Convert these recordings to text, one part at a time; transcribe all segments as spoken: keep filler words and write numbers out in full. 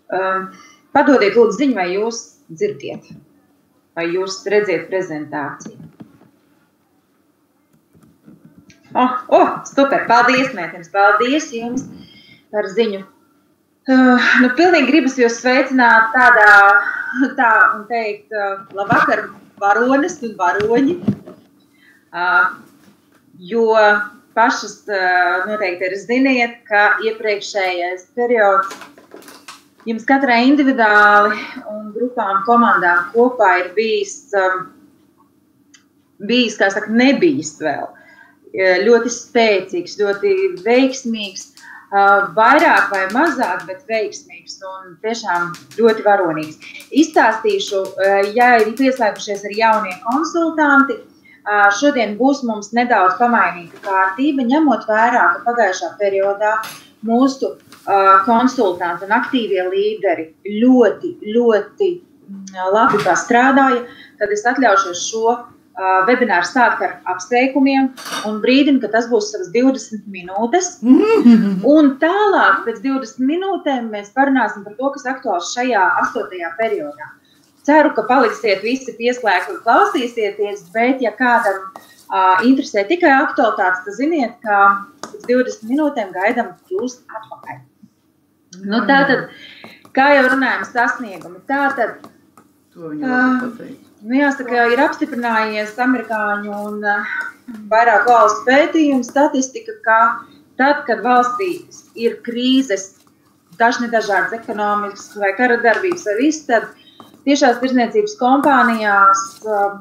Um, padodiet lūdzu ziņu, vai jūs dzirdiet, vai jūs redziet prezentāciju. Oh, oh, super, paldies, mētienes, paldies jums par ziņu. Uh, nu, pilnīgi gribas jūs sveicināt tādā, tā un teikt, uh, labvakar, varones un varoņi, uh, jo pašas uh, noteikti ir ziniet, ka iepriekšējais periods jums katrai individuāli un grupām, komandām kopā ir bijis, um, bijis, kā saka, nebijis vēl. Ļoti spēcīgs, ļoti veiksmīgs, uh, vairāk vai mazāk, bet veiksmīgs un tiešām ļoti varonīgs. Izstāstīšu, uh, ja ir pieslēgušies ar jaunie konsultanti, uh, šodien būs mums nedaudz pamainīta kārtība, ņemot vērā, ka pagājušā periodā mūsu uh, konsultanti un aktīvie līderi ļoti, ļoti labi strādāja, tad es atļaušos šo uh, webināru sākt ar apsveikumiem un brīdinu, ka tas būs savas divdesmit minūtes. Un tālāk pēc divdesmit minūtēm mēs parunāsim par to, kas aktuāls šajā astotajā periodā. Ceru, ka paliksiet visi pieslēgti un klausīsieties, bet ja kādam uh, interesē tikai aktualitātes, tad ziniet, ka pēc divdesmit minūtēm gaidām jūs atpakaļ. Nu, tātad, kā jau runājam, sasniegumi. Tātad, uh, nu, jāsaka, ir apstiprinājies amerikāņu un uh, vairāk valstu pētījumu statistika, ka tad, kad valstīs ir krīzes, dažni dažādas ekonomiskas vai kara darbības vai viss, tad tiešās tirdzniecības kompānijās uh,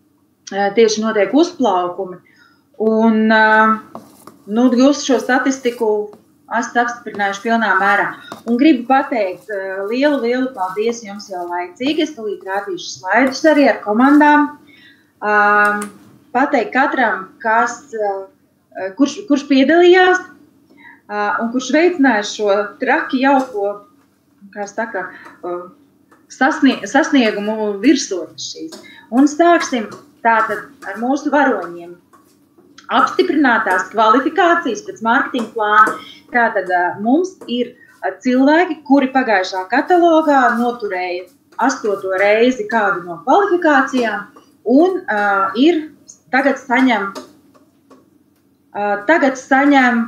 tieši notiek uzplaukumi. Un, uh, Nu, jūs šo statistiku esat apstiprinājuši pilnā mērā. Un gribu pateikt lielu, lielu paldies jums jau laicīgi. Es tūlīt rādīšu slaidus arī ar komandām. Um, pateikt katram, kas, uh, kurš, kurš piedalījās uh, un kurš veicināja šo traki jauko, kā saka, uh, sasnie, sasniegumu virsotnes šīs. Un sāksim tātad ar mūsu varoņiem. Apstiprinātās kvalifikācijas pēc mārketinga plāna. Tātad mums ir cilvēki, kuri pagājušā katalogā noturēja astoto reizi kādu no kvalifikācijām un uh, ir tagad saņem, uh, tagad saņem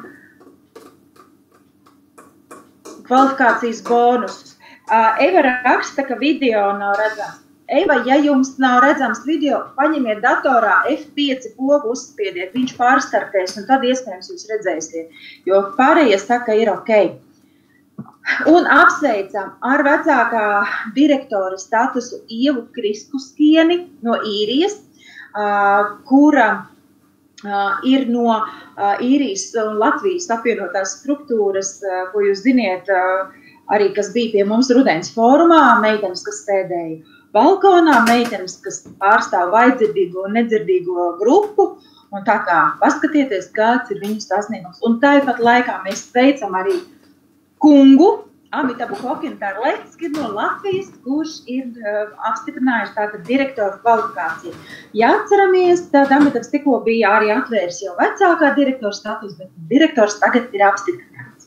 kvalifikācijas bonusus. Uh, Eva raksta, ka video nav redzams. Eva, ja jums nav redzams video, paņemiet datorā F pieci pogu, uzspiediet, viņš pārstartēs, un tad iespējams jūs redzēsiet, jo pārējie saka, ir ok. Un apsveicam ar vecākā direktora statusu Ievu Kriskuskieni no Īrijas, kura ir no Īrijas un Latvijas apvienotās struktūras, ko jūs ziniet, arī kas bija pie mums rudens fórumā, meitenes, kas sēdēja balkonā, meitenes, kas pārstāv vaidzirdīgo un nedzirdīgo grupu, un tā kā paskatieties, kāds ir viņu sasniegums. Un tāpat laikā mēs sveicam arī kungu, Amitabu Hokintar-Lecki no Latvijas, kurš ir uh, apstiprinājuši tātad direktoru kvalifikāciju. Ja atceramies, tad Amitabs tikko bija arī atvērs jau vecākā direktora status, bet direktors tagad ir apstiprināts.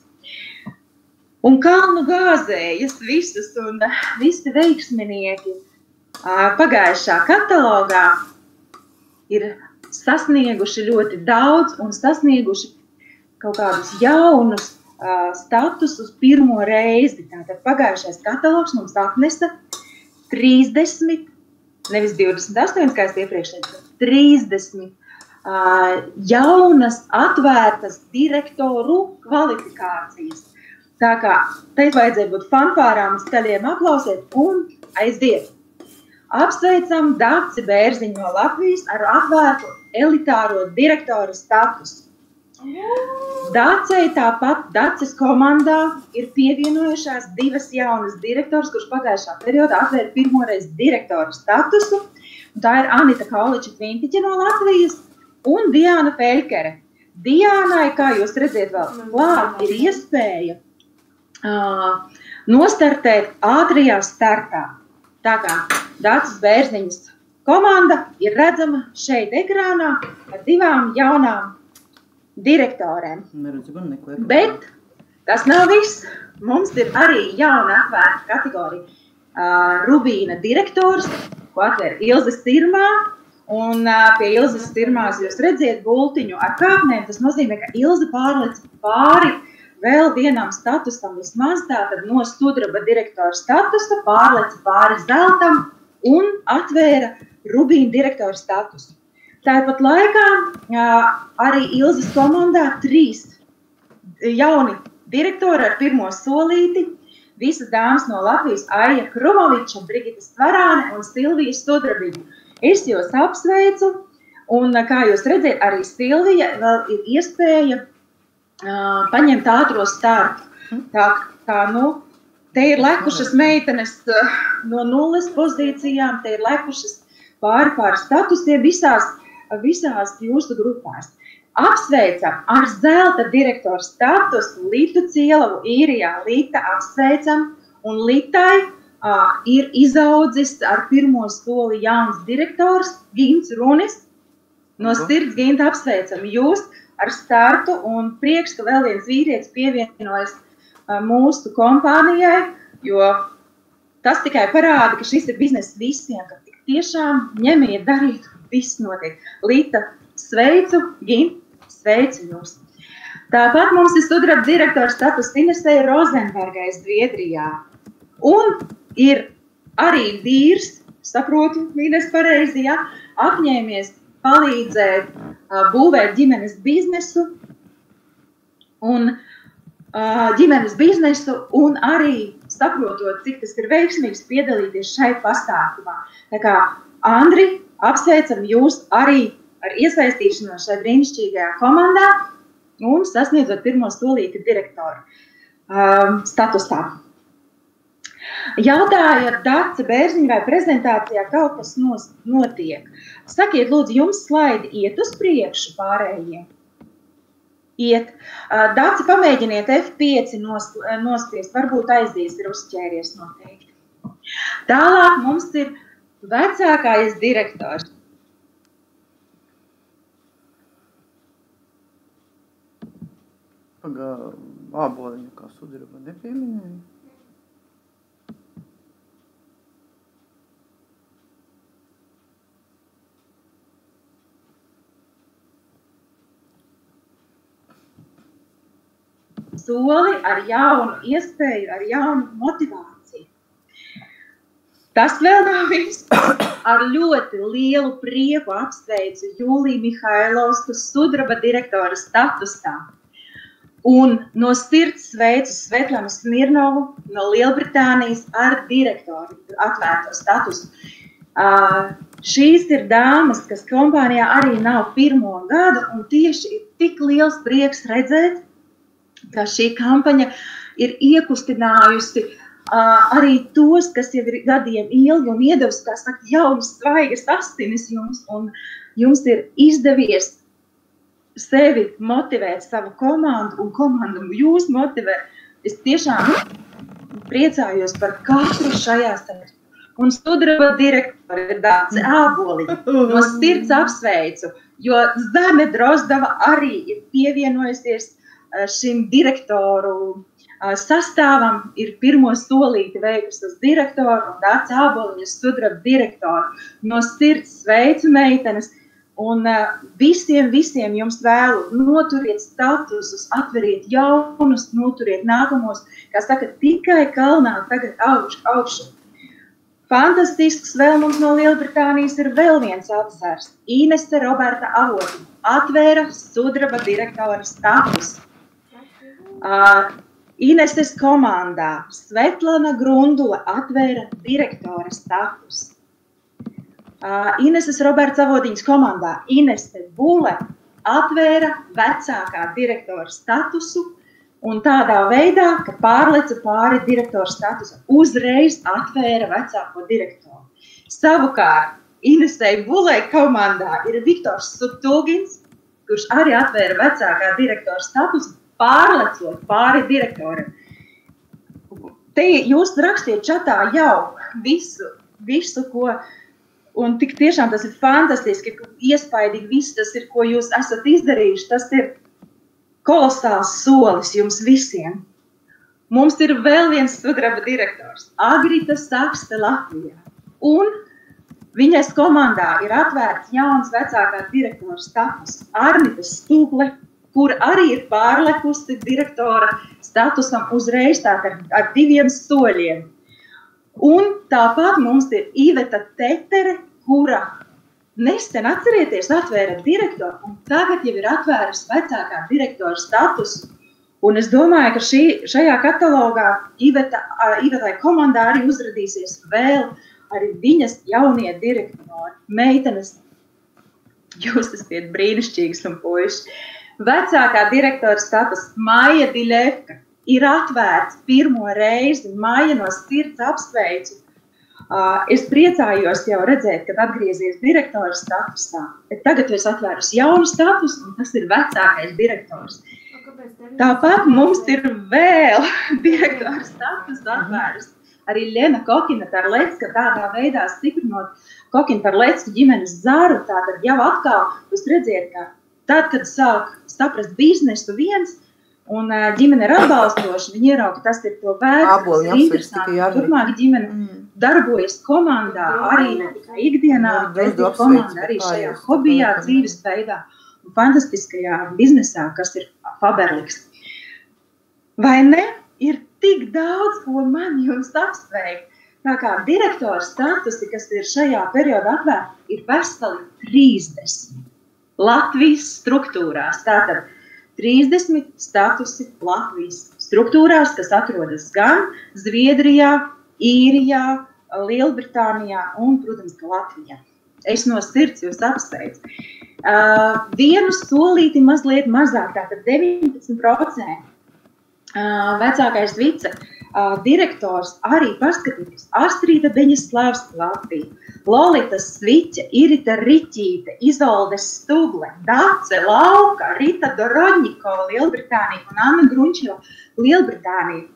Un kalnu gāzējas visas un visi veiksminieki pagājušā katalogā ir sasnieguši ļoti daudz un sasnieguši kaut kādus jaunus uh, statusus pirmo reizi. Tātad pagājušais katalogs mums atnesa trīsdesmit, nevis divdesmit astoņi, kā es iepriekš teicu, trīsdesmit uh, jaunas atvērtas direktoru kvalifikācijas. Tā kā te vajadzēja būt fanfārām, skaļiem aplausiet un aiziet. Apsveicam Daci Bērziņu no Latvijas ar atvērtu elitāro direktora statusu. Dacei tāpat Daces komandā ir pievienojušās divas jaunas direktoras, kurš pagājušā periodā atvēra pirmoreiz direktora statusu. Un tā ir Anita Kauliča-Kvintiķa no Latvijas un Diana Peļkere. Diānai, kā jūs redziet vēl klāt, ir iespēja uh, nostartēt ātrajā startā. Tā kā Daces Bērziņas komanda ir redzama šeit ekrānā ar divām jaunām direktorēm. Bet Tas nav viss. Mums ir arī jauna atvērta kategorija uh, Rubīna direktors, ko atvēra Ilzes Stirmā. Un uh, pie Ilzes Stirmās jūs redziet bultiņu ar kāpnēm. Tas nozīmē, ka Ilze pārlec pāri vēl vienam statusam vismaz, tātad no sudraba direktora statusa pārlec pāri zeltam un atvēra Rubīna direktora statusu. Tāpat laikā uh, arī Ilzes komandā trīs jauni direktori ar pirmo solīti, visas dāmas no Latvijas, Aija Krumoviča, Brigita Stvarāne un Silvija Sudrabiņa. Es jūs apsveicu, un kā jūs redzēt, arī Silvija vēl ir iespēja uh, paņemt ātro startu. Tā, tā, nu, te ir lekušas meitenes uh, no nulles pozīcijām, te ir lekušas pāri pāri statusiem visās, visās jūsu grupās. Apsveicam ar zelta direktora statusu Litu Cielavu īrijā. Lita apsveicam, un Litai uh, ir izaudzis ar pirmo soli jauns direktors Gints Runis. No sirds, Ginta, apsveicam jūs ar startu, un prieks, ka vēl viens vīrietis pievienojas uh, mūsu kompānijai, jo tas tikai parāda, ka šis ir bizness visiem, ka tik tiešām ņemiet darīt, viss notiek. Lita, sveicu, Ginta. Sveicu jūs. Tāpat mums ir sudraba direktora status Inesei Rozenbergai Zviedrijā. Un ir arī vīrs, saprotu, Ines pareizi, ja, apņēmies palīdzēt uh, būvēt ģimenes biznesu un uh, ģimenes biznesu un arī saprotot, cik tas ir veiksmīgs piedalīties šai pasākumā. Tā kā, Andri, apsveicam jūs arī ar iesaistīšanos šajā brīnišķīgajā komandā un sasniedzot pirmo solīti direktoru um, statusā. Jautājot Dace Bērziņai, vai prezentācijā kaut kas nos, notiek? Sakiet, lūdzu, jums slaidi iet uz priekšu pārējiem? Iet. Uh, Dace, pamēģiniet F pieci nos, nospiest, varbūt aizies ir uzķēries noteikti. Tālāk mums ir vecākais direktors. Pagā āboliņu kā sudraba nepieminēja. Soli ar jaunu iespēju, ar jaunu motivāciju. Tas vēl nav viss. Ar ļoti lielu prieku apsveicu Jūliju Mihailovsku sudraba direktora statusā. Un no sirds sveicu Svetlanu Smirnovu no Lielbritānijas ar direktoru atvērto statusu. Uh, šīs ir dāmas, kas kompānijā arī nav pirmo gadu, un tieši ir tik liels prieks redzēt, ka šī kampaņa ir iekustinājusi uh, arī tos, kas jau ir gadiem ilgi un iedevusi, kā saka, jaunas svaigas asinis jums, un jums ir izdevies sevi motivēt savu komandu, un komandu jūs motivē. Es tiešām priecājos par katru šajā starpā. Un sudraba direktori ir Dace Āboliņa. No sirds apsveicu, jo Zane Drozdava arī ir pievienojusies šim direktoru sastāvam, ir pirmo solīti veikusi uz direktoru, un Dace Āboliņa sudraba direktoru. No sirds sveicu meitenes. Un uh, visiem, visiem jums vēlu noturiet statusus, atveriet jaunus, noturiet nākamos, kā saka, tikai kalnā tagad augšu, augšu. Fantastisks vēl mums no Lielbritānijas ir vēl viens atzars. Inese Roberta Avotiņa atvēra sudraba direktora status. Uh, Ineses komandā Svetlana Grundula atvēra direktora status. Uh, Ineses Roberts Avotiņas komandā Inese Bule atvēra vecākā direktora statusu un tādā veidā, ka pārleca pāri direktora statusu, uzreiz atvēra vecāko direktoru. Savukārt Inesei Bulei komandā ir Viktors Subtulgins, kurš arī atvēra vecākā direktora statusu, pārlecot pāri direktoram. Te jūs rakstiet čatā jau visu, visu, ko un tik tiešām tas ir fantastiski, iespaidīgi viss tas ir, ko jūs esat izdarījuši. Tas ir kolosāls solis jums visiem. Mums ir vēl viens sudraba direktors, Agrita Sakste Latvijā. Un viņas komandā ir atvērts jauns vecākā direktora status Arnita Stugle, kur arī ir pārlekusi direktora statusam uzreiz tātad ar diviem soļiem. Un tāpat mums ir Iveta Tetere, kura nesen atcerieties atvēra direktoru, un tagad jau ir atvērusi vecākā direktora statusu. Un es domāju, ka šī, šajā katalogā Iveta, Ivetai komandā arī uzradīsies vēl arī viņas jaunie direktori, meitenes. Jūs esat brīnišķīgas un puiši. Vecākā direktora status Maija Diļevka ir atvērts pirmo reizi. Maija no sirds apsveicu. Es priecājos jau redzēt, kad atgriezies direktora statusā. Bet tagad es atvērusi jaunu statusu, un tas ir vecākais direktors. Tāpat mums ir vēl direktora status atvērts. Arī Lena Kokina-Tarlecka tādā veidā stiprinot Kokina-Tarlecku ģimenes zaru. Tātad jau atkal jūs redziet, ka tad, kad sāk saprast biznesu viens un ģimene ir atbalstoša, viņi ierauga, ka tas ir to vērts, tas ir interesanti. Turpmāk ģimene mm. darbojas komandā, arī ne tikai ikdienā, bet ir komanda arī šajā hobijā, dzīves veidā un fantastiskajā biznesā, kas ir Faberliks. Vai ne? Ir tik daudz, ko man jums apsveikt. Tā kā direktora statusi, kas ir šajā periodā atvērta, ir veseli trīsdesmit. Latvijas struktūrās. Tātad trīsdesmit statusi Latvijas struktūrās, kas atrodas gan Zviedrijā, Īrijā, Lielbritānijā un, protams, ka Latvijā. Es no sirds jūs apsveicu. Uh, vienu solīti mazliet mazāk, tātad deviņpadsmit procenti. Uh, vecākais vice uh, direktors arī paskatījās Astrīda Beņislavska Latvija, Lolita Sviķa, Irita Riķīte, Izolde Stugle, Dace Lauka, Rita Dorodņikova Lielbritānija un Anna Grunčila Lielbritānija.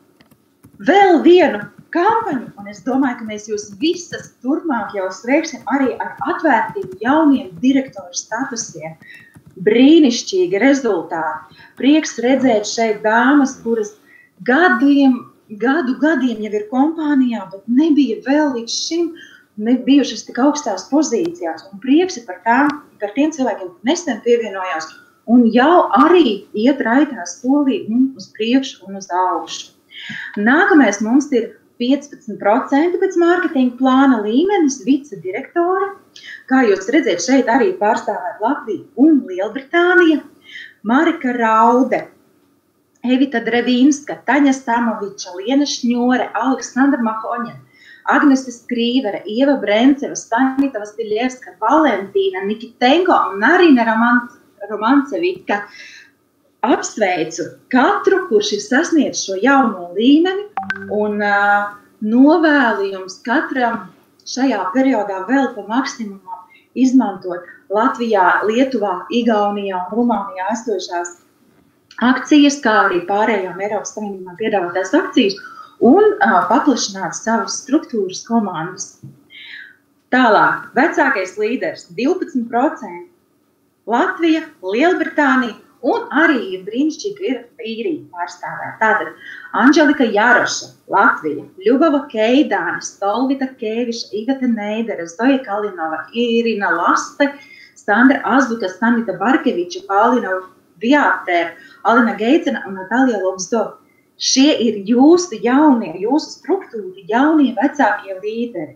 Vēl vienu kampaņu, un es domāju, ka mēs jūs visas turpmāk jau sveiksim arī ar atvērtiem jauniem direktoru statusiem. Brīnišķīgi rezultāti. Prieks redzēt šeit dāmas, kuras gadiem, gadu gadiem jau ir kompānijā, bet nebija vēl līdz šim bijušas tik augstās pozīcijās. Un prieks ir par, tām, par tiem cilvēkiem, nesen pievienojās un jau arī iet raitā solī un uz priekšu un uz augšu. Nākamais mums ir piecpadsmit procenti pēc mārketinga plāna līmenis vicedirektori. Kā jūs redzēt, šeit arī pārstāvēt Latviju un Lielbritānija. Marika Raude, Evita Drevīnska, Taņa Stamoviča, Liena Šņore, Aleksandra Mahoņa, Agnese Skrīvere, Ieva Brenceva, Stanita Vastiļevska, Valentīna Nikitenko un Narina Romancevika. Apsveicu katru, kurš ir sasniedz šo jauno līmeni un uh, novēlu jums katram šajā periodā vēl pa maksimumam izmantot Latvijā, Lietuvā, Igaunijā un Rumānijā esošās akcijas, kā arī pārējām Eiropas Savienībā piedāvātās akcijas un uh, paplašināt savas struktūras komandas. Tālāk, vecākais līderis divpadsmit procenti Latvija, Lielbritānija un arī ir brīnišķīgi ir Īrija pārstāvēt. Tātad Anželika Jaroša, Latvija, Ļubova Keidāne, Stolvita Kēviša, Iveta Neidere, Zoja Kalinova, Irina Laste, Sandra Azbuka, Stanita Barkeviča, Paulina Viātēra, Alina Geicena un Natalija Lobsdo. Šie ir jūsu jaunie, jūsu struktūri jaunie vecākie līderi.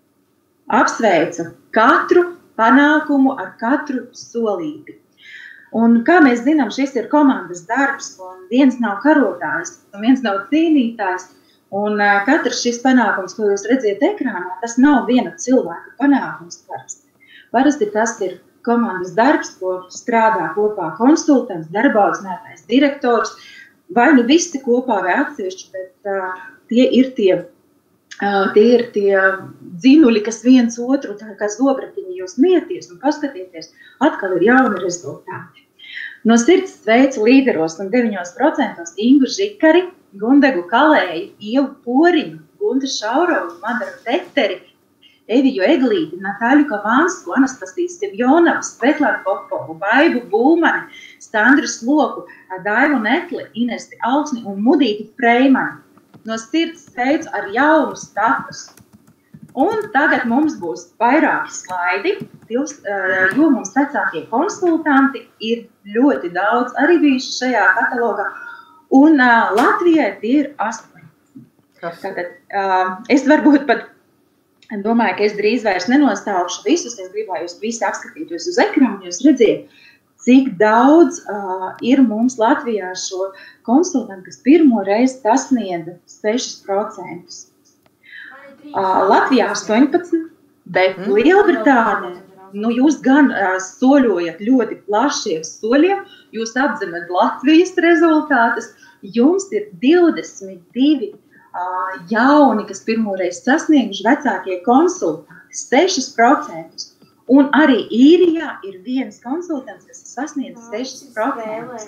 Apsveicu katru panākumu ar katru solīti. Un kā mēs zinām, šis ir komandas darbs, un viens nav karotājs, un viens nav cīnītājs, un uh, katrs šis panākums, ko jūs redziet ekrānā, tas nav viena cilvēka panākums parasti. Parasti tas ir komandas darbs, ko strādā kopā konsultants, darbaudzinātājs, direktors, vai nu visi kopā vai atsevišķi, bet uh, tie ir tie, uh, tie ir tie dzinuļi, kas viens otru, tā kā zobratiņi jūs mieties un paskatieties, atkal ir jauni rezultāti. No sirds sveicu līderos un deviņos procentos Ingu Žikari, Gundegu Kalēju, Ievu Poriņu, Gunta Šaurovu, Madaru Teteri, Eviju Eglīti, Natāļu Kavansku, Anastasiju Sevjonavu, Svetlānu Popovu, Baibu Būmani, Standru Sloku, Daivu Netli, Inesti Alksni un Mudīti Freimani. no sirds teicu ar jaunu statusu. Un tagad mums būs vairāki slaidi, jo mums vecākie konsultanti ir ļoti daudz arī bijuši šajā katalogā. Un uh, Latvijai tie ir astoņi. Tātad, uh, es varbūt pat domāju, ka es drīz vairs nenostāukšu visus, es gribēju jūs visi apskatītos uz ekrānu, jūs redziet, cik daudz uh, ir mums Latvijā šo konsultantu, kas pirmo reizi sasniedza sešas procentus. Uh, Latvijā astoņpadsmit, bet mm. Lielbritānija, nu jūs gan uh, soļojat ļoti plašiem soļiem, jūs apzinat Latvijas rezultātus, jums ir divdesmit divi uh, jauni, kas pirmoreiz sasnieguši vecākie konsultanti, sešas procentus. Un arī Īrijā ir viens konsultants, kas sasniedz sešas procentus.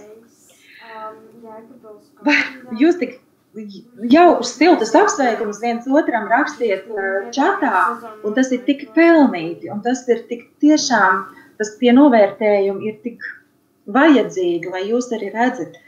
Vai jūs tik jaukus siltas apsveikums viens otram rakstiet čatā, un tas ir tik pelnīti, un tas ir tik tiešām, tas tie novērtējumi ir tik vajadzīgi, lai jūs arī redzat,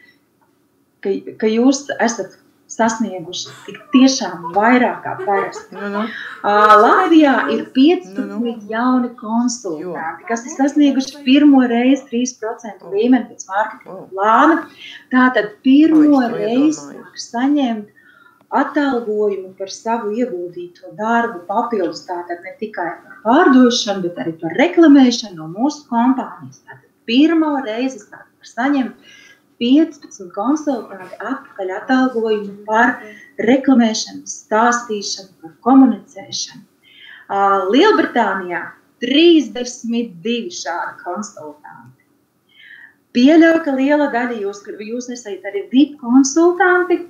ka, ka jūs esat sasnieguši tik tiešām vairāk kā parasti. Nu, nu. Uh, Latvijā ir piecpadsmit nu, nu. jauni konsultanti, kas ir sasnieguši pirmo reizi trīs procentu līmeni pēc mārketinga plāna. Tātad pirmo reizi saņemt atalgojumu par savu ieguldīto darbu papildus, tātad ne tikai par pārdošanu, bet arī par reklamēšanu no mūsu kompānijas. Tātad pirmo reizi var saņemt piecpadsmit konsultanti atpakaļ atalgojumu par reklamēšanu, stāstīšanu, par komunicēšanu. Uh, Lielbritānijā trīsdesmit divi šādi konsultanti. Pieļauju, ka liela daļa jūs, jūs esat arī V I P konsultanti,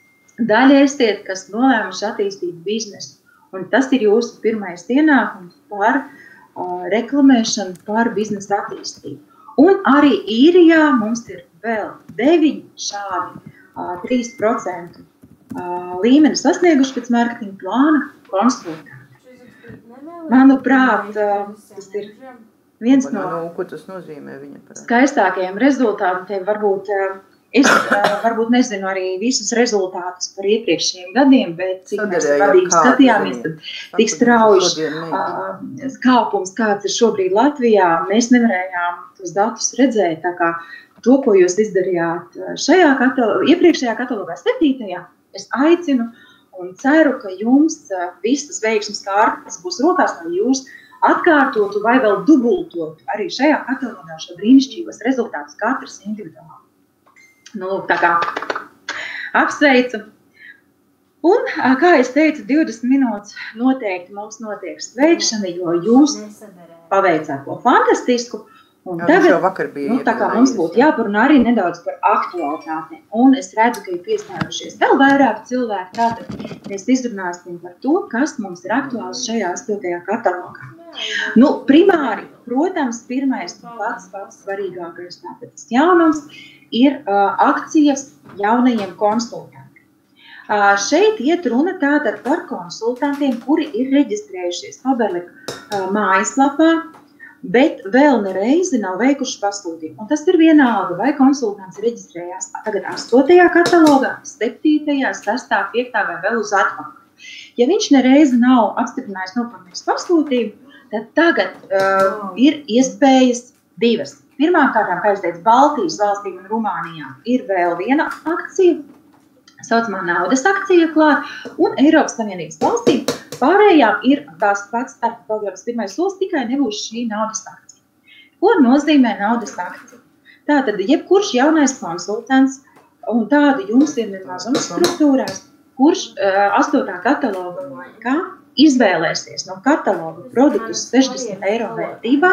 daļa esiet, kas nolēmuši attīstīt biznesu. Un tas ir jūsu pirmais ienākums par uh, reklamēšanu, par biznesa attīstību. Un arī Īrijā mums ir vēl deviņi šādi uh, trīs procentu uh, līmeni sasnieguši pēc mārketinga plāna konsultanti. Manuprāt, uh, tas ir viens no ko tas nozīmē viņa skaistākajiem rezultātiem. Varbūt, uh, es uh, varbūt nezinu arī visus rezultātus par iepriekšējiem gadiem, bet cik mēs vadīgi skatījāmies, tad tik strauji uh, kāpums, kāds ir šobrīd Latvijā, mēs nevarējām tos datus redzēt, tā kā to, ko jūs izdarījāt šajā katalogā, iepriekšējā katalogā septītajā, es aicinu un ceru, ka jums visas veiksmes kārtas būs rokās, lai jūs atkārtotu vai vēl dubultotu arī šajā katalogā šo brīnišķīgos rezultātus katrs individuāli. Nu, tā kā apsveicu. Un, kā es teicu, divdesmit minūtes noteikti mums notiek sveikšana, jo jūs paveicāt ko fantastisku. Un Jā, tagad, nu, tā kā mums būtu jāparunā arī nedaudz par aktualitātēm. Un es redzu, ka ir piestājušies vēl vairāk cilvēki, tātad mēs izrunāsim par to, kas mums ir aktuāls šajā astotajā katalogā. Nu, primāri, protams, pirmais un pats pats svarīgākais tātad tas jaunums ir uh, akcijas jaunajiem konsultantiem. Uh, šeit iet runa tātad par konsultantiem, kuri ir reģistrējušies Faberlic uh, mājaslapā, bet vēl nereizi nav veikuši pasūtījumu. Un tas ir vienalga, vai konsultants reģistrējās tagad astotajā katalogā, septītajā, sestā, piektā vai vēl uz atpakaļ. Ja viņš nereizi nav apstiprinājis nopelnījis pasūtījumu, tad tagad uh, ir iespējas divas. Pirmkārt, kā es teicu, Baltijas valstīm un Rumānijā ir vēl viena akcija, saucamā naudas akcija klāt, un Eiropas Savienības valstīm pārējām ir tās pats starta programmas pirmais solis, tikai nebūs šī naudas akcija. Ko nozīmē naudas akcija? Tātad, jebkurš jaunais konsultants, un tādu jums ir nemazums struktūrās, kurš uh, astotā kataloga laikā izvēlēsies no kataloga produktus sešdesmit eiro vērtībā,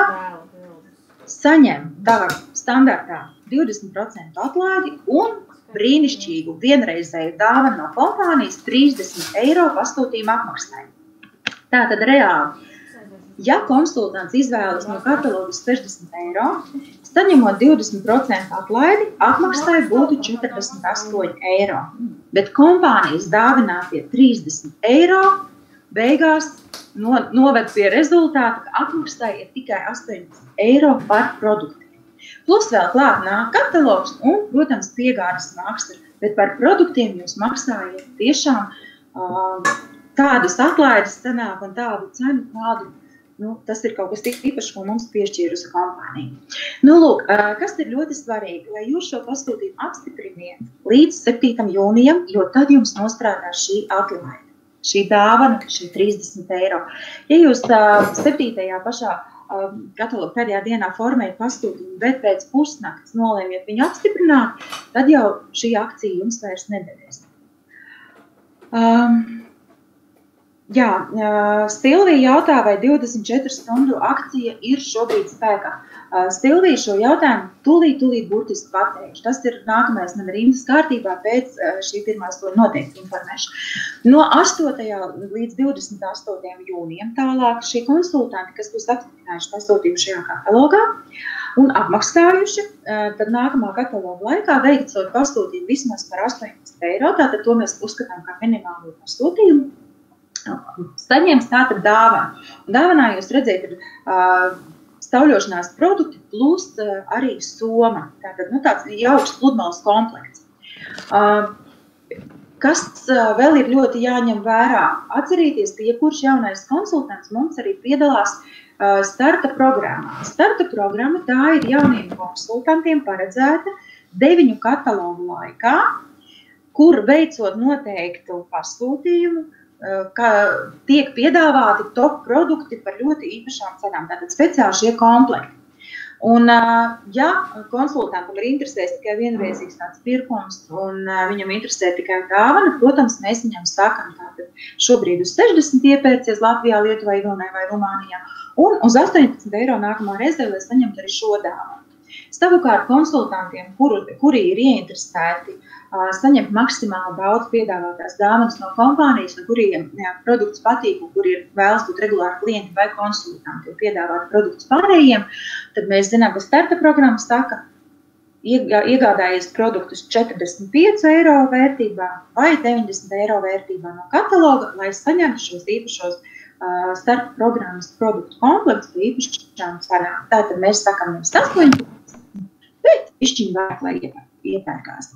saņem tā standartā divdesmit procentu atlaidi un brīnišķīgu vienreizēju dāvanu no kompānijas trīsdesmit eiro pasūtījuma apmaksājumu. Tātad reāli, ja konsultants izvēlas no katalogas sešdesmit eiro, saņemot divdesmit procentu atlaidi, apmaksāja būtu četrdesmit astoņi eiro. Bet kompānijas dāvinātie trīsdesmit eiro beigās no, noved pie rezultāta, ka apmaksāja ir tikai astoņdesmit eiro par produktiem. Plus vēl klāt nāk katalogs un, protams, piegādes maksas ar bet par produktiem jūs maksājat tiešām uh, tādas atlaides cenāk un tādu cenu, kādu, nu, tas ir kaut kas tik īpašs, ko mums piešķīrusi kompānija. Nu, lūk, uh, kas ir ļoti svarīgi, lai jūs šo pasūtījumu apstipriniet līdz septītam jūnijam, jo tad jums nostrādā šī atlaide, šī dāvana, šī trīsdesmit eiro. Ja jūs uh, septītajā pašā katalogu pēdējā dienā formēja pasūtījumu, bet pēc pusnakts nolēmiet viņu apstiprināt, tad jau šī akcija jums vairs nederēs. Um, jā, uh, Stilvija jautā, vai divdesmit četru stundu akcija ir šobrīd spēkā. Uh, Stilvija šo jautājumu tūlīt, tūlīt burtiski pateikšu. Tas ir nākamais man rindas kārtībā, pēc uh, šī pirmās to noteikti informēšu. No astotajā līdz divdesmit astotajam jūnijam tālāk šie konsultanti, kas būs apstiprinājuši pasūtījumu šajā katalogā un apmaksājuši, uh, tad nākamā kataloga laikā veicot pasūtījumu vismaz par astoņpadsmit eiro, tātad to mēs uzskatām kā minimālo pasūtījumu, saņems tātad dāvanu. Dāvanā jūs redzēt, ir uh, stauļošanās produkti plus uh, arī soma. Tātad, nu, tāds jauks pludmales komplekts. Uh, kas uh, vēl ir ļoti jāņem vērā? Atcerieties, ka jebkurš jaunais konsultants mums arī piedalās uh, starta programmā. Starta programma tā ir jauniem konsultantiem paredzēta deviņu katalogu laikā, kur veicot noteiktu pasūtījumu, ka tiek piedāvāti top produkti par ļoti īpašām cenām, tātad speciāli šie komplekti. Un, ja konsultantam ir interesēs tikai vienreizīgs tāds pirkums un viņam interesē tikai dāvana, protams, mēs viņam sakam tātad šobrīd uz sešdesmit iepērcies Latvijā, Lietuvā, Igaunijā vai Rumānijā un uz astoņpadsmit eiro nākamā reizē, lai saņemtu arī šo dāvanu. Savukārt konsultantiem, kuri, kuri ir ieinteresēti saņemt maksimāli daudz piedāvātās dāvanas no kompānijas, un kuriem jā, produkts patīk, un kuri ir vēlas būt regulāri klienti vai konsultanti un piedāvāt produktus pārējiem, tad mēs zinām, ka starta programma saka, iegādājies produktus četrdesmit pieci eiro vērtībā vai deviņdesmit eiro vērtībā no kataloga, lai saņemtu šos īpašos uh, starta programmas produktu komplektus par īpašām cenām. Tātad mēs sakam jums astoņpadsmit, bet pišķiņ vērk, lai iepērkās.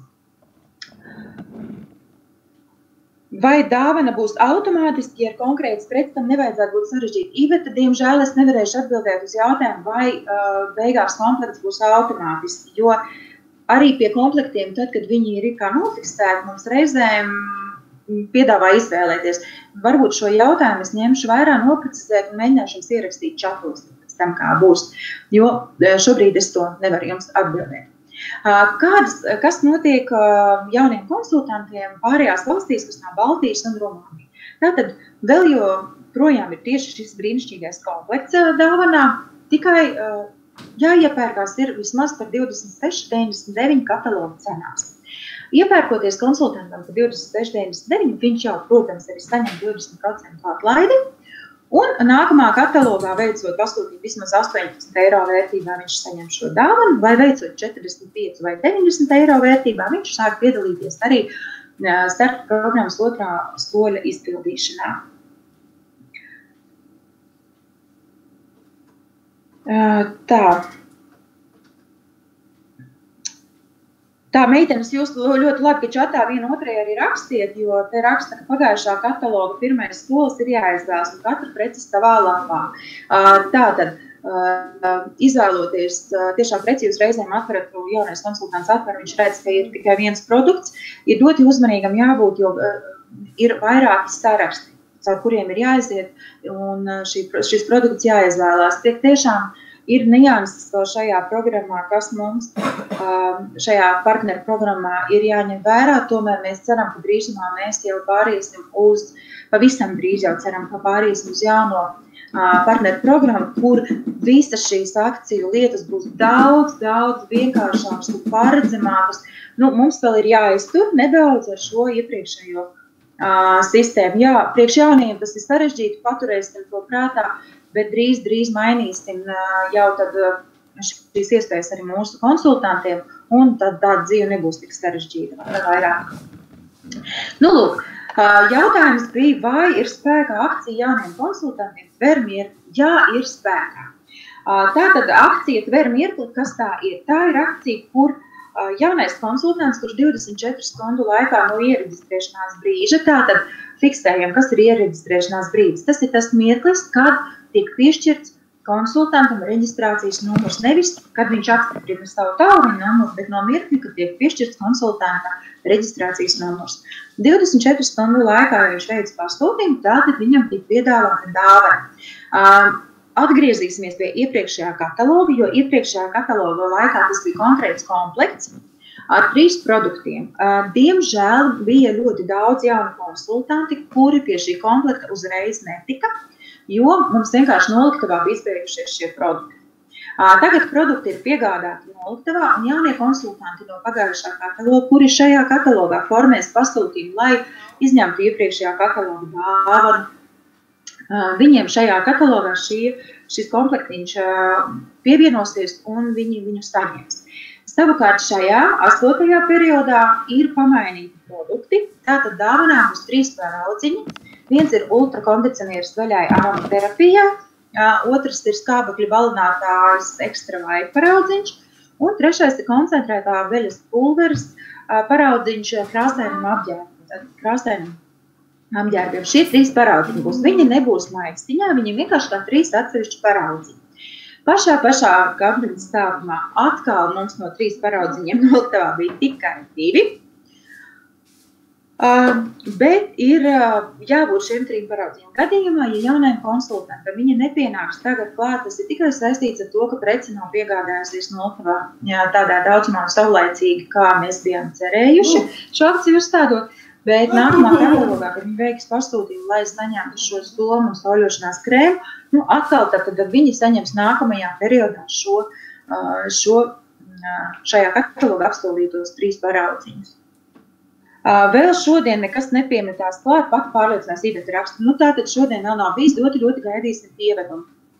Vai dāvana būs automātiski, ja ir konkrēts prets, tam nevajadzētu būt sarežģīt? Iveta, diemžēl es nevarēšu atbildēt uz jautājumu, vai uh, beigās komplekts būs automātiski, jo arī pie komplektiem, tad, kad viņi ir kā nofiksēti, mums reizēm piedāvā izvēlēties. Varbūt šo jautājumu es ņemšu vērā, noprecizēt un mēģināšu jums ierakstīt čatos, pēc tam kā būs, jo šobrīd es to nevaru jums atbildēt. Kādas, kas notiek jauniem konsultantiem pārējās valstīs, kas nav Baltijas un Rumānija? Tātad vēl joprojām ir tieši šis brīnišķīgais komplekts dāvanā, tikai jāiepērkās ir vismaz par divdesmit seši deviņdesmit deviņi katalogu cenās. Iepērkoties konsultantam par divdesmit seši deviņdesmit deviņi, viņš jau, protams, arī saņem divdesmit procentu atlaidi. Un nākamā katalogā veicot pasūtījumu vismaz astoņpadsmit eiro vērtībā viņš saņem šo dāvanu, vai veicot četrdesmit pieci vai deviņdesmit eiro vērtībā viņš sāk piedalīties arī starta programmas otrā soļa izpildīšanā. Tā. Tā, meitenes, jūs ļoti labi, ka čatā viena otrai arī rakstiet, jo te raksta, ka pagājušā kataloga pirmais solis ir jāizvēlas un katra preci savā lapā. Tātad, izvēloties tiešām preci uz reizēm atverat, jaunais konsultants atver, viņš redz, ka ir tikai viens produkts, ir ļoti uzmanīgam jābūt, jo ir vairāki saraksti, caur kuriem ir jāiziet, un šī, šis produkts jāizvēlās. Tiek tiešām ir nianses vēl šajā programmā, kas mums šajā partneru programmā ir jāņem vērā, tomēr mēs ceram, ka drīzumā mēs jau pāriesim uz, pavisam drīz jau ceram, ka pāriesim uz jauno partneru programmu, kur visas šīs akciju lietas būs daudz, daudz vienkāršākas un paredzamākas. Nu, mums vēl ir jāiztur nedaudz ar šo iepriekšējo uh, sistēmu. Jā, priekš jauniem tas ir sarežģīti, paturēsim to prātā, bet drīz, drīz mainīsim uh, jau tad uh, šīs iespējas arī mūsu konsultantiem, un tad tāda dzīve nebūs tik sarežģīta vai vairāk. Nu, lūk, uh, jautājums bija, vai ir spēkā akcija jauniem konsultantiem? Tver mirkli, jā, ir spēkā. Uh, tātad akcija Tver mirkli, kas tā ir? Tā ir akcija, kur jaunais konsultants, kurš divdesmit četru stundu laikā no iereģistrēšanās brīža, tātad fiksējam, kas ir iereģistrēšanās brīdis. Tas ir tas mirklis, kad tiek piešķirts konsultantam reģistrācijas numurs, nevis, kad viņš apstiprina savu tālruņa numuru, bet no mirkļa, kad tiek piešķirts konsultanta reģistrācijas numurs. divdesmit četru stundu laikā, ja viņš veic pasūtījumu, tātad viņam tiek piedāvāta dāvana. Uh, atgriezīsimies pie iepriekšējā kataloga, jo iepriekšējā kataloga laikā tas bija konkrēts komplekts ar trīs produktiem. Uh, diemžēl bija ļoti daudz jaunu konsultanti, kuri pie šī komplekta uzreiz netika, jo mums vienkārši noliktavā bija izbeigušies šie produkti. Tagad produkti ir piegādāti noliktavā, un jaunie konsultanti no pagājušā kataloga, kuri šajā katalogā formēs pasūtījumu, lai izņemtu iepriekšējā kataloga dāvanu. Viņiem šajā katalogā šī, šis komplektiņš pievienosies un viņi viņu saņems. Savukārt šajā astotajā periodā ir pamainīti produkti, tātad dāvanā būs trīs paraudziņi. Viens ir ultrakondicionieris vaļai aromaterapijā, otrs ir skābekļa balinātājs ekstra vaļa paraudziņš, un trešais ir koncentrētā veļas pulveris paraudziņš krāsainam apģērbam. Krāsainam apģērbiem. Šie trīs paraudziņi būs. Viņi nebūs maistiņā, viņi vienkārši kā trīs atsevišķi paraudziņi. Pašā pašā kampaņas sākumā atkal mums no trīs paraudziņiem noliktavā bija tikai divi. Uh, bet ir uh, jābūt šiem trim paraudziņiem. Gadījumā, ja jaunajam konsultantam viņa nepienāks tagad klāt, tas ir tikai saistīts ar to, ka preci nav piegādājusies noliktavā tādā daudzumā saulaicīgi, kā mēs bijām cerējuši šo akciju uzstādot, bet nākamā katalogā, kad viņi veiks pasūtījumu, lai saņemtu šo somu un sauļošanās krēmu, nu, atkal tad, tad viņi saņems nākamajā periodā šo, uh, šo uh, šajā katalogā apstādītos trīs paraudziņus. Vēl šodien nekas nepiemetās klāt, pat pārliecinās īdata rakstu. Nu, tātad šodien vēl nav bijis, ļoti, ļoti gaidīsim pievedumu.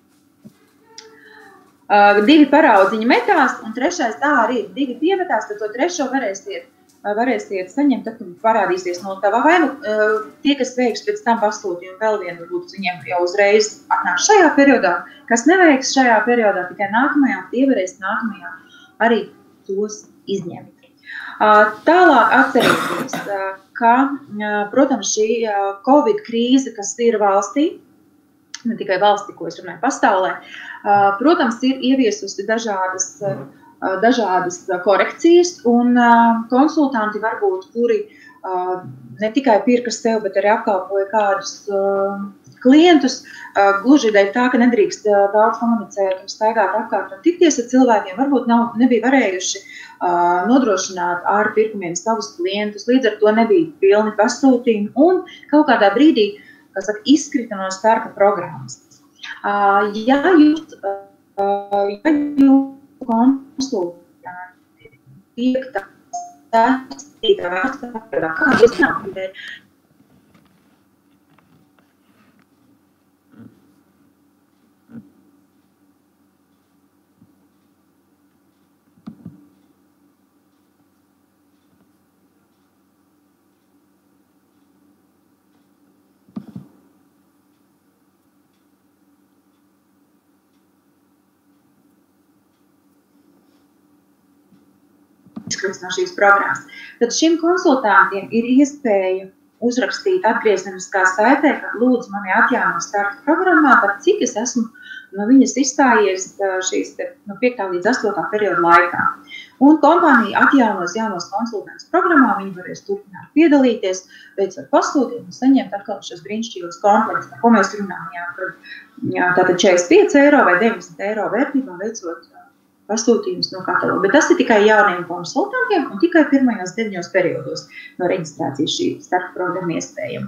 Uh, divi paraudziņi metās, un trešais tā arī ir. Divi piemetās, tad to trešo varēsiet, varēsiet saņemt, tad, kad parādīsies no tavā vai nu uh, tie, kas veiks pēc tam pasūtījumu, vēl vienu varbūt viņiem jau uzreiz atnāks šajā periodā, kas neveiks šajā periodā, tikai nākamajā, tie varēs nākamajā arī tos izņemt. Tālāk atcerēties, ka, protams, šī Covid krīze, kas ir valstī, ne tikai valstī, ko es runāju, pasaulē, protams, ir ieviesusi dažādas, dažādas korekcijas, un konsultanti varbūt, kuri ne tikai pirka sev, bet arī apkalpoja kādus klientus, gluži dēļ tā, ka nedrīkst daudz komunicēt un staigāt apkārt un tikties ar cilvēkiem, varbūt nav, nebija varējuši uh, nodrošināt ar pirkumiem savus klientus, līdz ar to nebija pilni pasūtījumi un kaut kādā brīdī, kas saka, izkrita no starta programmas. Uh, ja jūs, uh, ja jūs konsultanti piektā, stāstītā, kāda ir no šīs programmas. Tad šim konsultantiem ir iespēja uzrakstīt atgriezeniskā saitē, ka lūdzu mani atjauno starta programmā, par cik es esmu no viņas izstājies šīs no piektā līdz astotā perioda laikā. Un kompānija atjaunos jaunos konsultantus programmā, viņi varēs turpināt piedalīties, veicot pasūtījumu un saņemt atkal šos brīnišķīgos komplektus, par ko mēs runājām, tātad četrdesmit pieci eiro vai deviņdesmit eiro vērtībā veicot pasūtījumus no kataloga. Bet tas ir tikai jauniem konsultantiem un tikai pirmajos deviņos periodos no reģistrācijas šī starta programma iespējama.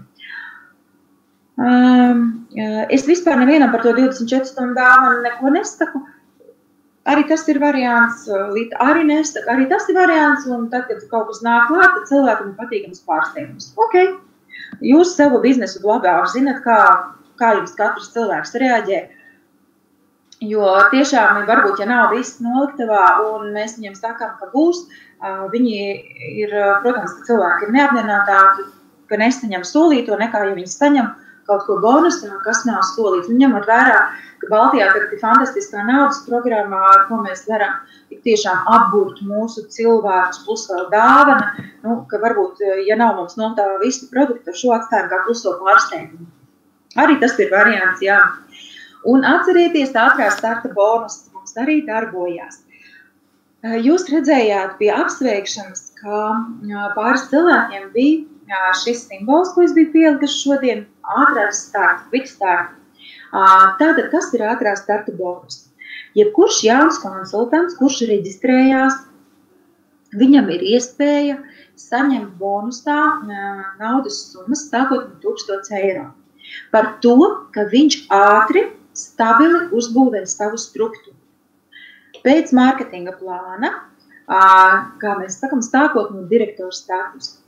Um, es vispār nevienam par to divdesmit četru stundu dāvanu neko nesaku. Arī tas ir variants, arī nesaku, arī tas ir variants, un tad, kad kaut kas nāk klāt, tad cilvēkam ir patīkams pārsteigums. Ok, jūs savu biznesu labāk zinat, kā, kā jums katrs cilvēks reaģē. Jo tiešām varbūt, ja nav viss noliktavā un mēs viņiem sakām, ka būs, viņi ir, protams, ka cilvēki ir neapmierinātāki, ka nesaņem solīto, nekā ja viņi saņem kaut ko bonusā, kas nav solīts. Un ņemot vērā, ka Baltijā tagad ir fantastiskā naudas programmā, ar ko mēs varam tik tiešām apbūrt mūsu cilvēkus, plus vēl dāvana, nu, ka varbūt, ja nav mums notāvā visi produkti, ar šo atstājam kā pluso pārsteigumu. Arī tas ir variants, jā. Un atcerieties, ātrā starta bonus mums arī darbojās. Jūs redzējāt pie apsveikšanas, ka pāris cilvēkiem bija šis simbols, ko es biju pielikuši šodien, ātrās starta, quick start. Tātad, kas ir ātrā starta bonus? Jebkurš jauns konsultants, kurš reģistrējās, viņam ir iespēja saņemt bonusā naudas summas sākot no tūkstoš eiro. Par to, ka viņš ātri, stabili uzbūvē savu struktūru. Pēc mārketinga plāna, kā mēs sakam, sākot no direktora statusa.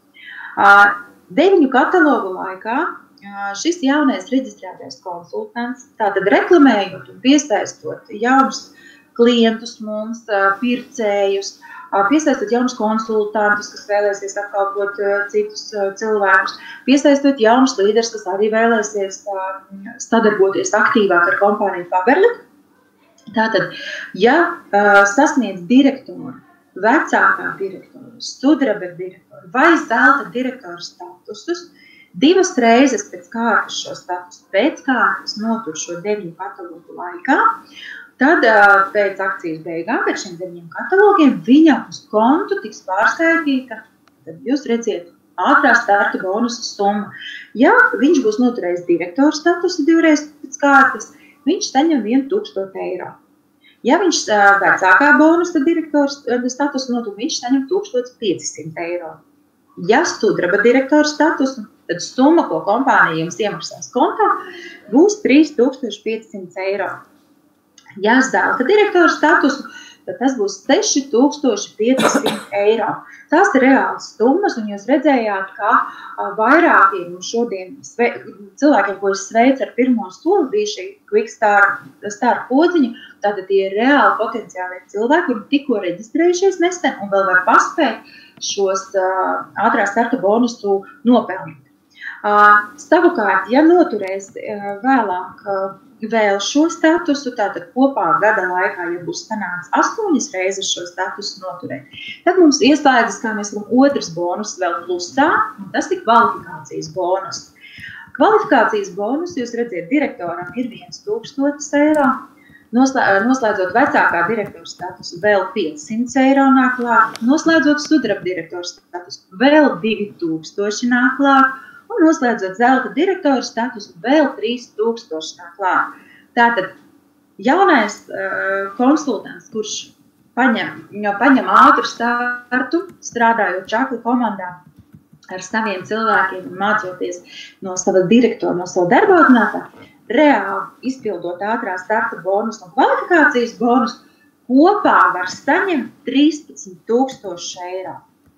Deviņu katalogu laikā šis jaunais reģistrētais konsultants, tātad reklamējot un piesaistot jaunus klientus mums, pircējus, piesaistot jaunus konsultantus, kas vēlēsies apkalpot citus cilvēkus, piesaistot jaunus līderus, kas arī vēlēsies sadarboties aktīvāk ar kompāniju Faberlic. Tātad, ja sasniedz direktoru, vecākā direktora, sudraba direktora vai zelta direktora statusus, divas reizes pēc kārtas šo statusu, pēc kārtas notur šo deviņu katalogu laikā, tad pēc akcijas beigām, pēc šiem deviņiem katalogiem, viņam uz kontu tiks pārskaitīta, tad jūs redziet, ātrā starta bonusa summa. Ja viņš būs noturējis direktora statusu divreiz pēc kārtas, viņš saņem vienu tūkstošu eiro. Ja viņš vecākā bonusa direktora statusu notur, viņš saņem tūkstoš piecsimt eiro. Ja sudraba direktora statusu, tad summa, ko kompānija jums iemaksās kontā, būs trīs tūkstoši piecsimt eiro. Ja zelta direktora statusu, tad tas būs seši tūkstoši piecsimt eiro. Tās ir reāls summas, un jūs redzējāt, ka vairākiem šodien cilvēkiem, ko es sveicu ar pirmo soli, bija šī quick start, start podziņa, tātad tie ir reāli potenciāli cilvēki, kuri tikko reģistrējušies nesen un vēl var paspēt šos uh, ātrā starta bonusu nopelnīt. Uh, savukārt, ja noturēs uh, vēlāk uh, vēl šo statusu, tātad kopā gada laikā, ja būs sanācis astoņas reizes šo statusu noturēt, tad mums ieslēdzas, kā mēs varam, otrs bonus vēl plusā, un tas ir kvalifikācijas bonus. Kvalifikācijas bonus, jūs redziet, direktoram ir viens tūkstotis eiro, noslēdzot vecākā direktora statusu vēl piecsimt eiro nāk klāt, noslēdzot sudraba direktora statusu vēl divi tūkstoši nāk klāt, un noslēdzot zelta direktora statusu vēl trīs tūkstoši nāk klāt. Tātad jaunais uh, konsultants, kurš paņem, paņem ātru startu, strādājot čakli komandā ar saviem cilvēkiem un mācoties no sava direktora, no sava darbotnātā, reāli izpildot ātrā starta bonus un kvalifikācijas bonus, kopā var saņemt trīspadsmit tūkstoši eiro.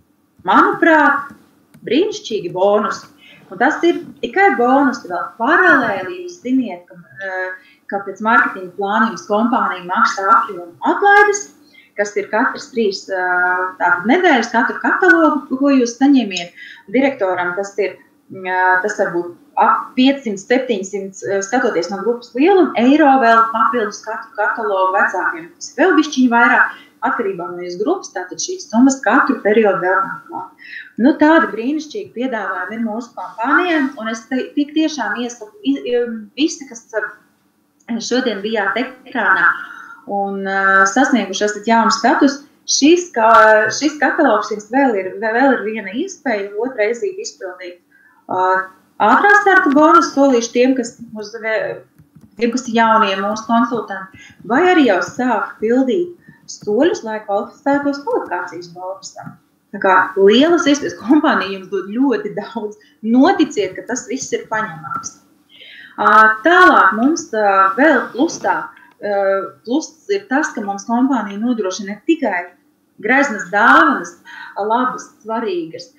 Manuprāt, brīnišķīgi bonusi. Un tas ir tikai bonus, vēl paralēli jūs ziniet, ka, ka pēc mārketinga plāna jums kompānija maksā apjomu atlaides, kas ir katras trīs tātad nedēļas, katru katalogu, ko jūs saņemiet. Direktoram tas ir, tas var būt piecsimt, septiņsimt, skatoties no grupas lieluma, eiro vēl papildus katru katalogu vecākiem. Tas vēl bišķiņi vairāk atkarībā no jūsu grupas, tātad šīs summas katru periodu vēl nāk klāt. Nu, tādi brīnišķīgi piedāvājumi ir mūsu kompānijām, un es te, tik tiešām iesaku visi, kas šodien bijāt ekrānā un uh, sasnieguši esat jaunu status, šis, ka, šis katalogs jums vēl ir, vēl ir viena iespēja otrreizīgi izpildīt. Uh, ātrā starta bonus solīšu tiem, kas, uz, tiem, kas ir jaunie mūsu konsultanti, vai arī jau sāk pildīt soļus, lai kvalificētos kvalifikācijas bonusam. Tā kā lielas iespējas kompānija jums dod ļoti daudz. Noticiet, ka tas viss ir paņemams. Tālāk mums vēl plusā, pluss ir tas, ka mums kompānija nodrošina ne tikai greznas dāvanas, labas, svarīgas,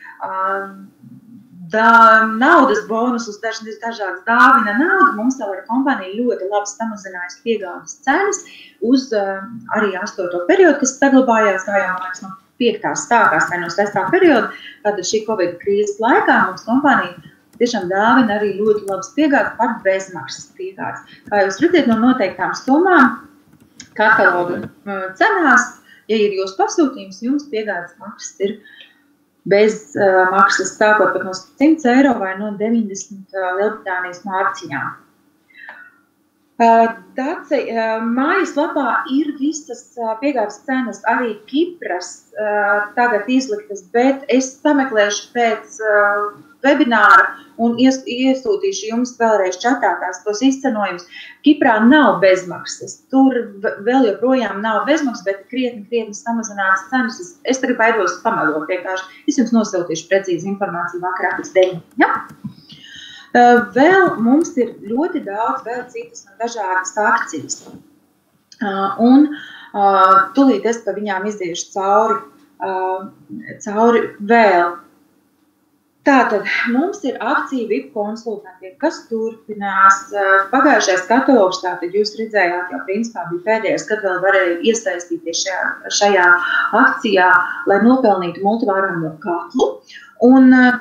Da, naudas bonusus, dažas dažādas dāvina naudu, mums vēl ar kompāniju ļoti labi samazinājas piegādes cenas uz uh, arī astoto periodu, kas saglabājās, kā jau man no piektās stākās vai no sestā perioda, tātad šī Covid krīzes laikā mums kompānija tiešām dāvina arī ļoti labas piegādes par bezmaksas piegādes. Kā jūs redzat no noteiktām summām, kataloga cenās, ja ir jūsu pasūtījums, jums piegādes maksas ir bez uh, maksas stākot pat no simts eiro vai no deviņdesmit uh, Lielbritānijas mārciņām. Uh, Daci, uh, mājaslapā ir visas uh, piegādes cenas, arī Kipras uh, tagad izliktas, bet es sameklēšu pēc uh, webināra un ies, iesūtīšu jums vēlreiz čatā tās tos izcenojumus. Kiprā nav bezmaksas, tur vēl joprojām nav bezmaksas, bet krietni, krietni samazināts cenas. Es, es tagad baidos pamelot vienkārši. Es jums nosūtīšu precīzi informāciju vakarā pēc deviņiem. Ja? Uh, vēl mums ir ļoti daudz vēl citas un dažādas akcijas. Uh, un uh, tūlīt es pa viņām izdiešu cauri, uh, cauri vēl. Tātad mums ir akcija V I P konsultantiem, kas turpinās. Uh, pagājušais katalogs, tātad jūs redzējāt jau principā bija pēdējais, kad vēl varēja iesaistīties šajā, šajā akcijā, lai nopelnītu multivārāmo katlu. Un uh,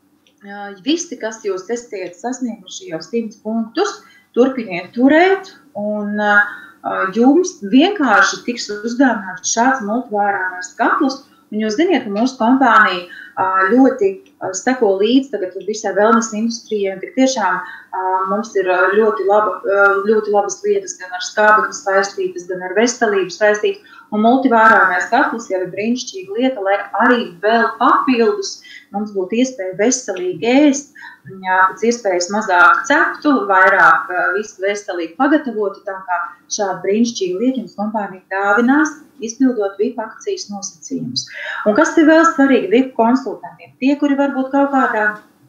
visi, kas jūs esat sasnieguši jau simts punktus, turpiniet turēt, un uh, jums vienkārši tiks uzdāvināts šāds multivārāmais katls. Un jūs ziniet, ka mūsu kompānija uh, ļoti uh, seko līdz tagad visai wellness industrijai, un tik tiešām uh, mums ir ļoti, laba, uh, ļoti labas lietas gan ar skābekli saistītas, gan ar veselību saistītas. Un multivārāmais katls jau ir brīnišķīga lieta, lai arī vēl papildus mums būtu iespēja veselīgi ēst, pēc iespējas mazāk ceptu, vairāk visu veselīgi pagatavotu, tā kā šāda brīnišķīga lieta jums kompānija dāvinās, izpildot V I P akcijas nosacījumus. Un kas ir vēl svarīgi V I P konsultantiem? Tie, kuri varbūt kaut kādā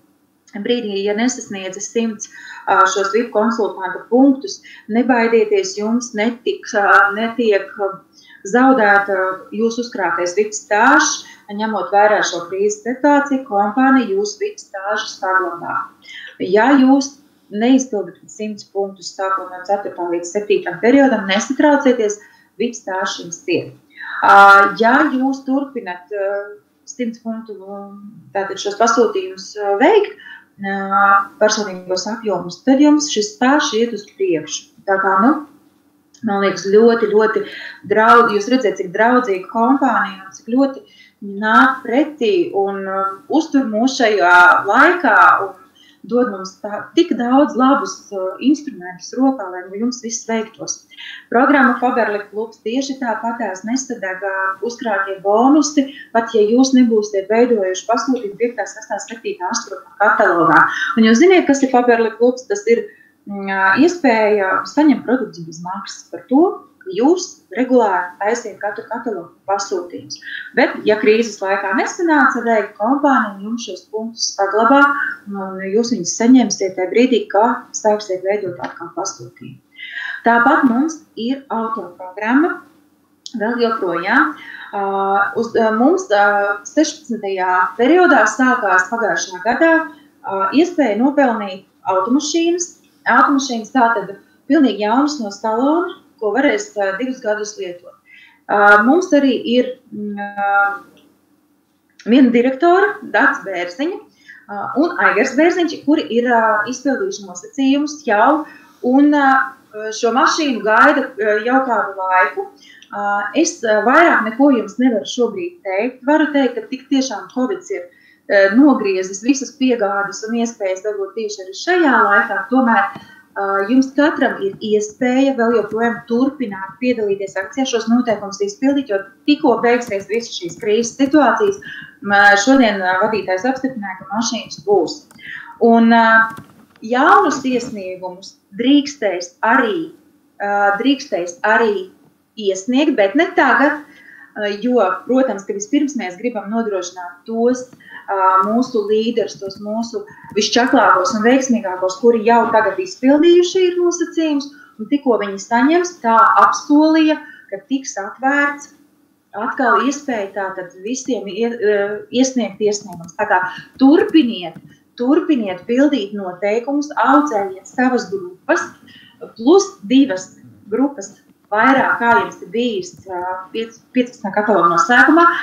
brīdī, ja nesasniedza simts šos V I P konsultanta punktus, nebaidieties, jums netik, netiek zaudēta jūs uzkrātais V I P stāžs, ņemot vērā šo krīzes situāciju, kompānija jūsu V I P stāžu saglabā. Ja jūs neizpildat simts punktus sākot no ceturtā līdz septītā periodam, nesatraucieties, V I P stāžs jums ir. Ja jūs turpinat simts punktu tātad šos pasūtījumus veikt, personīgos apjomus, tad jums šis stāžs iet uz priekšu. Tā kā, nu, man liekas, ļoti, ļoti draudz, jūs redzēt, cik draudzīga kompānija un cik ļoti nāk pretī un uh, uztur mūs šajā laikā un dod mums tā, tik daudz labus uh, instrumentus rokā, lai jums viss veiktos. Programma Faberli klubs tieši tāpatās nesadega uzkrātie bonusi, pat ja jūs nebūsiet veidojuši pasūtījumu piektā, sestā, septītā, astotā katalogā. Un jūs ziniet, kas ir Faberli klubs, tas ir uh, iespēja saņemt produktus bez maksas par to, jūs regulāri taisiet katru katalogu pasūtījumus. Bet, ja krīzes laikā nesanāca veikt, kompānija jums šos punktus saglabā, un jūs viņus saņemsiet tajā brīdī, kā sāksiet veidot atkal pasūtījumu. Tāpat mums ir autoprogramma, vēl joprojām. Uh, uz, uh, mums uh, sešpadsmitajā periodā sākās pagājušajā gadā uh, iespēja nopelnīt automašīnas. Automašīnas tātad pilnīgi jaunas no salona, ko varēs uh, divus gadus lietot. Uh, mums arī ir uh, viena direktora, Dats Bērziņa uh, un Aigars Bērziņš, kuri ir uh, izpildījuši nosacījumus jau, un uh, šo mašīnu gaida uh, jau kādu laiku. Uh, es uh, vairāk neko jums nevaru šobrīd teikt. Varu teikt, ka tik tiešām Covids ir uh, nogriezis visas piegādes un iespējas dabūt tieši arī šajā laikā, tomēr Uh, jums katram ir iespēja vēl joprojām turpināt piedalīties akcijā, šos noteikumus izpildīt, jo tikko beigsies visas šīs krīzes situācijas, šodien vadītājs apstiprināja, ka mašīnas būs. Un uh, jaunus iesniegumus drīkstēs arī, uh, drīkstēs arī iesniegt, bet ne tagad, uh, jo, protams, ka vispirms mēs gribam nodrošināt tos mūsu līderus, tos mūsu visčaklākos un veiksmīgākos, kuri jau tagad izpildījuši ir nosacījums, un tikko viņi saņems, tā apsolīja, ka tiks atvērts atkal iespēja tātad visiem iesniegt iesniegumus. Tā kā turpiniet, turpiniet pildīt noteikumus, audzējiet savas grupas, plus divas grupas vairāk, kā jums ir bijis piecpadsmitā kataloga noslēgumā.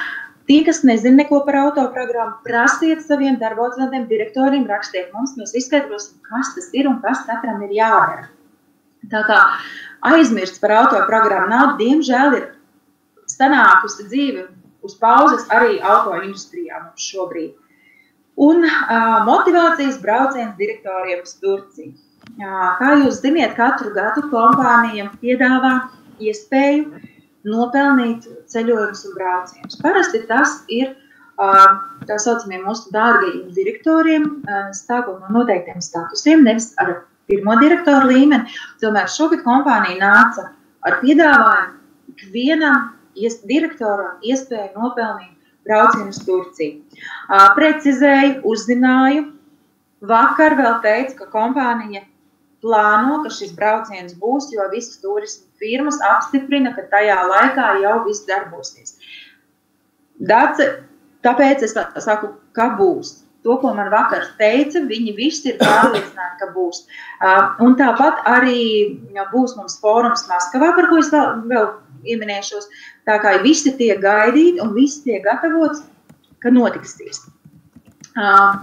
Tie, kas nezina neko par autoprogrammu, prasiet saviem darbodzētiem direktoriem, rakstiet mums, mēs izskaidrosim, kas tas ir un kas katram ir jādara. Tā kā aizmirst par autoprogrammu nav, diemžēl ir sanākusi dzīve uz pauzes arī autoindustrijā mums šobrīd. Un uh, motivācijas brauciens direktoriem uz Turciju. Uh, kā jūs ziniet, katru gadu kompānijam piedāvā iespēju nopelnīt ceļojumus un braucienus. Parasti tas ir uh, tā saucamiem mūsu dārgajiem direktoriem, uh, stākot no noteiktiem statusiem, nevis ar pirmo direktoru līmeni. Tomēr šogad kompānija nāca ar piedāvājumu ikvienam ies, direktoram iespēju nopelnīt braucienu uz Turciju. Uh, precizēju, uzzināju, vakar vēl teicu, ka kompānija plāno, ka šis brauciens būs, jo visas turismu firmas apstiprina, ka tajā laikā jau viss darbosies. Dace, tāpēc es saku, ka būs. To, ko man vakar teica, viņi visi ir pārliecināti, ka būs. Uh, un tāpat arī būs mums fórums Maskavā, par ko es vēl, vēl ieminēšos. Tā kā visi tiek gaidīti un visi tiek gatavots, ka notiksīs. Uh,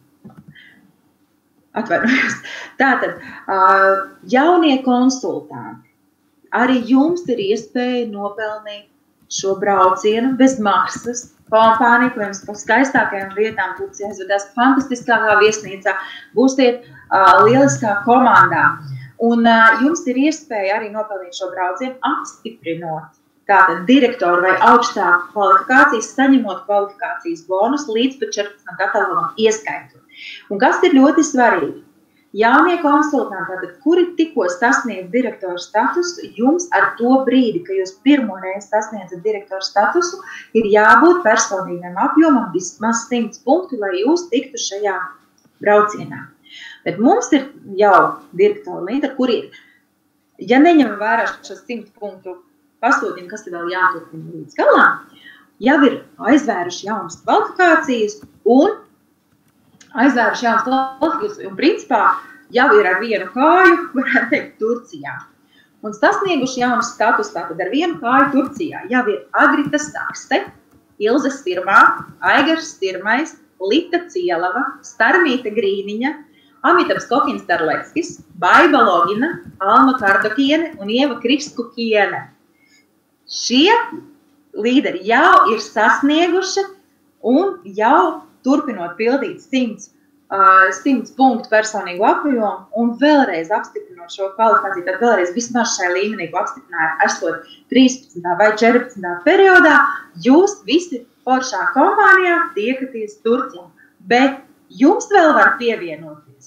atvainojos. Tātad, uh, jaunie konsultanti, arī jums ir iespēja nopelnīt šo braucienu bez maksas. Kompānija, ko jums pa skaistākajām vietām Turcijā aizvedās fantastiskākā viesnīcā, būsiet uh, lieliskā komandā. Un uh, jums ir iespēja arī nopelnīt šo braucienu apstiprinot. Tātad direktoru vai augstāku kvalifikācijas, saņemot kvalifikācijas bonus līdz pat četrpadsmit katalogam ieskaitot. Un kas ir ļoti svarīgi? Jaunie konsultanti, tātad, kuri tikko sasniedz direktoru statusu, jums ar to brīdi, ka jūs pirmo reizi sasniedzat direktoru statusu, ir jābūt personīgam apjomam vismaz simts punktu, lai jūs tiktu šajā braucienā. Bet mums ir jau direktori līderi, kuri ir, ja neņem vērā šos simt punktu pasūtījumu, kas ir vēl jāturpina līdz galām, jau ir aizvēruši jaunas kvalifikācijas un aizvēruši jaunas kvalifikācijas un principā jau ir ar vienu kāju, varētu teikt, Turcijā. Un sasnieguši jaunu status, tātad ar vienu kāju Turcijā, jau ir Agrita Sakste, Ilze Stirmā, Aigars Stirmais, Lita Cielava, Starmīta Grīniņa, Amitabs Kokins-Tarleckis, Baiba Logina, Alma Kardokiene un Ieva Kristukiene. Šie līderi jau ir sasnieguši un jau turpinot pildīt simts, uh, simts punktu personīgu apjomu un vēlreiz apstiprinot šo kvalifikāciju, tad vēlreiz vismaz šai līmenī, ko apstiprināja esot trīspadsmitā vai četrpadsmitā periodā, jūs visi foršā kompānijā tiekaties Turcijā. Bet jums vēl var pievienoties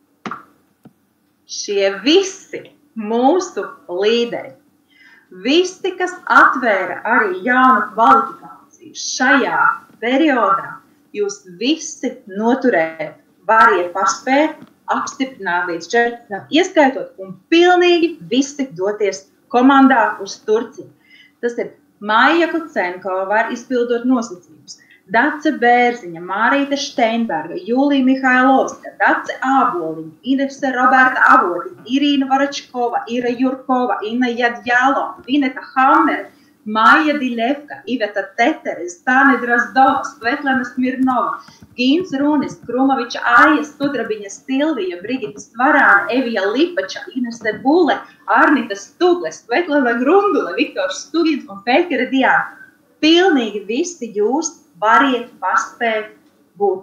šie visi mūsu līderi. Visi, kas atvēra arī jaunu kvalifikāciju šajā periodā, jūs visi noturēt, variet paspēt, apstiprināt līdz četrpadsmitam, ieskaitot un pilnīgi visi doties komandā uz Turciju. Tas ir Maija Kucenko, var izpildot nosacījumus. Dace Bērziņa, Mārīte Steinberga, Jūlija Mihailovska, Dace Āboliņa, Inese Roberta Avotiņa, Irīna Varačkova, Ira Jurkova, Inna Jadjālo, Vineta Hammer, Maija Dilevka, Iveta Teteres, Tāne Drazdova, Svetlana Smirnova, Gīns Runis, Krumoviča Aija, Studrabiņa Stilvija, Brigita Stvarāna, Evija Lipača, Inese Bule, Arnita Stugle, Svetlana Grundule, Viktors Stugins un Peikere Diāna. Pilnīgi visi jūs variet paspēt būt.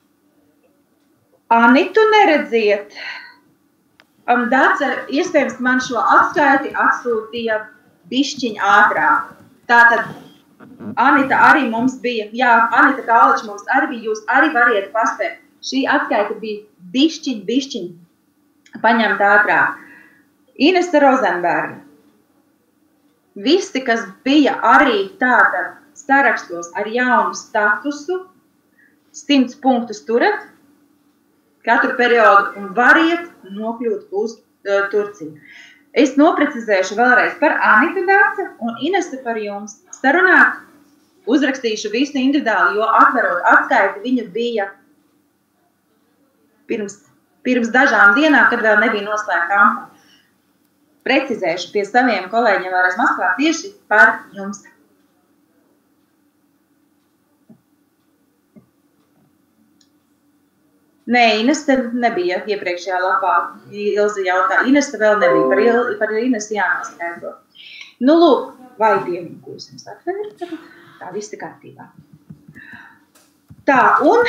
Anitu neredziet. Um, Dace, iespējams, man šo atskaiti atsūtīja bišķiņ ātrāk. Tātad Anita arī mums bija, jā, Anita Kālič mums arī bija, jūs arī variet paspēt. Šī atskaita bija bišķiņ, bišķiņ paņemt ātrāk. Inese Rozenberga. Visi, kas bija arī tātad sarakstos ar jaunu statusu, simts punktus turat katru periodu un variet nokļūt uz uh, Turciju. Es noprecizēšu vēlreiz par Anitu Dace un Inese par jums. Sarunāt, uzrakstīšu visu individuāli, jo atverot atskaiti viņa bija pirms, pirms dažām dienām, kad vēl nebija noslēgta kampaņa. Precizēšu pie saviem kolēģiem vēlreiz Maskavā tieši par jums. Nē, Inesta nebija iepriekšējā lapā. Ilze jautā, Inesta vēl nebija, par, Il, par Inestu jānoskaidro. Nu, lūk, vai dievim, ko es jums atveru, tā viss ir kārtībā. Tā, un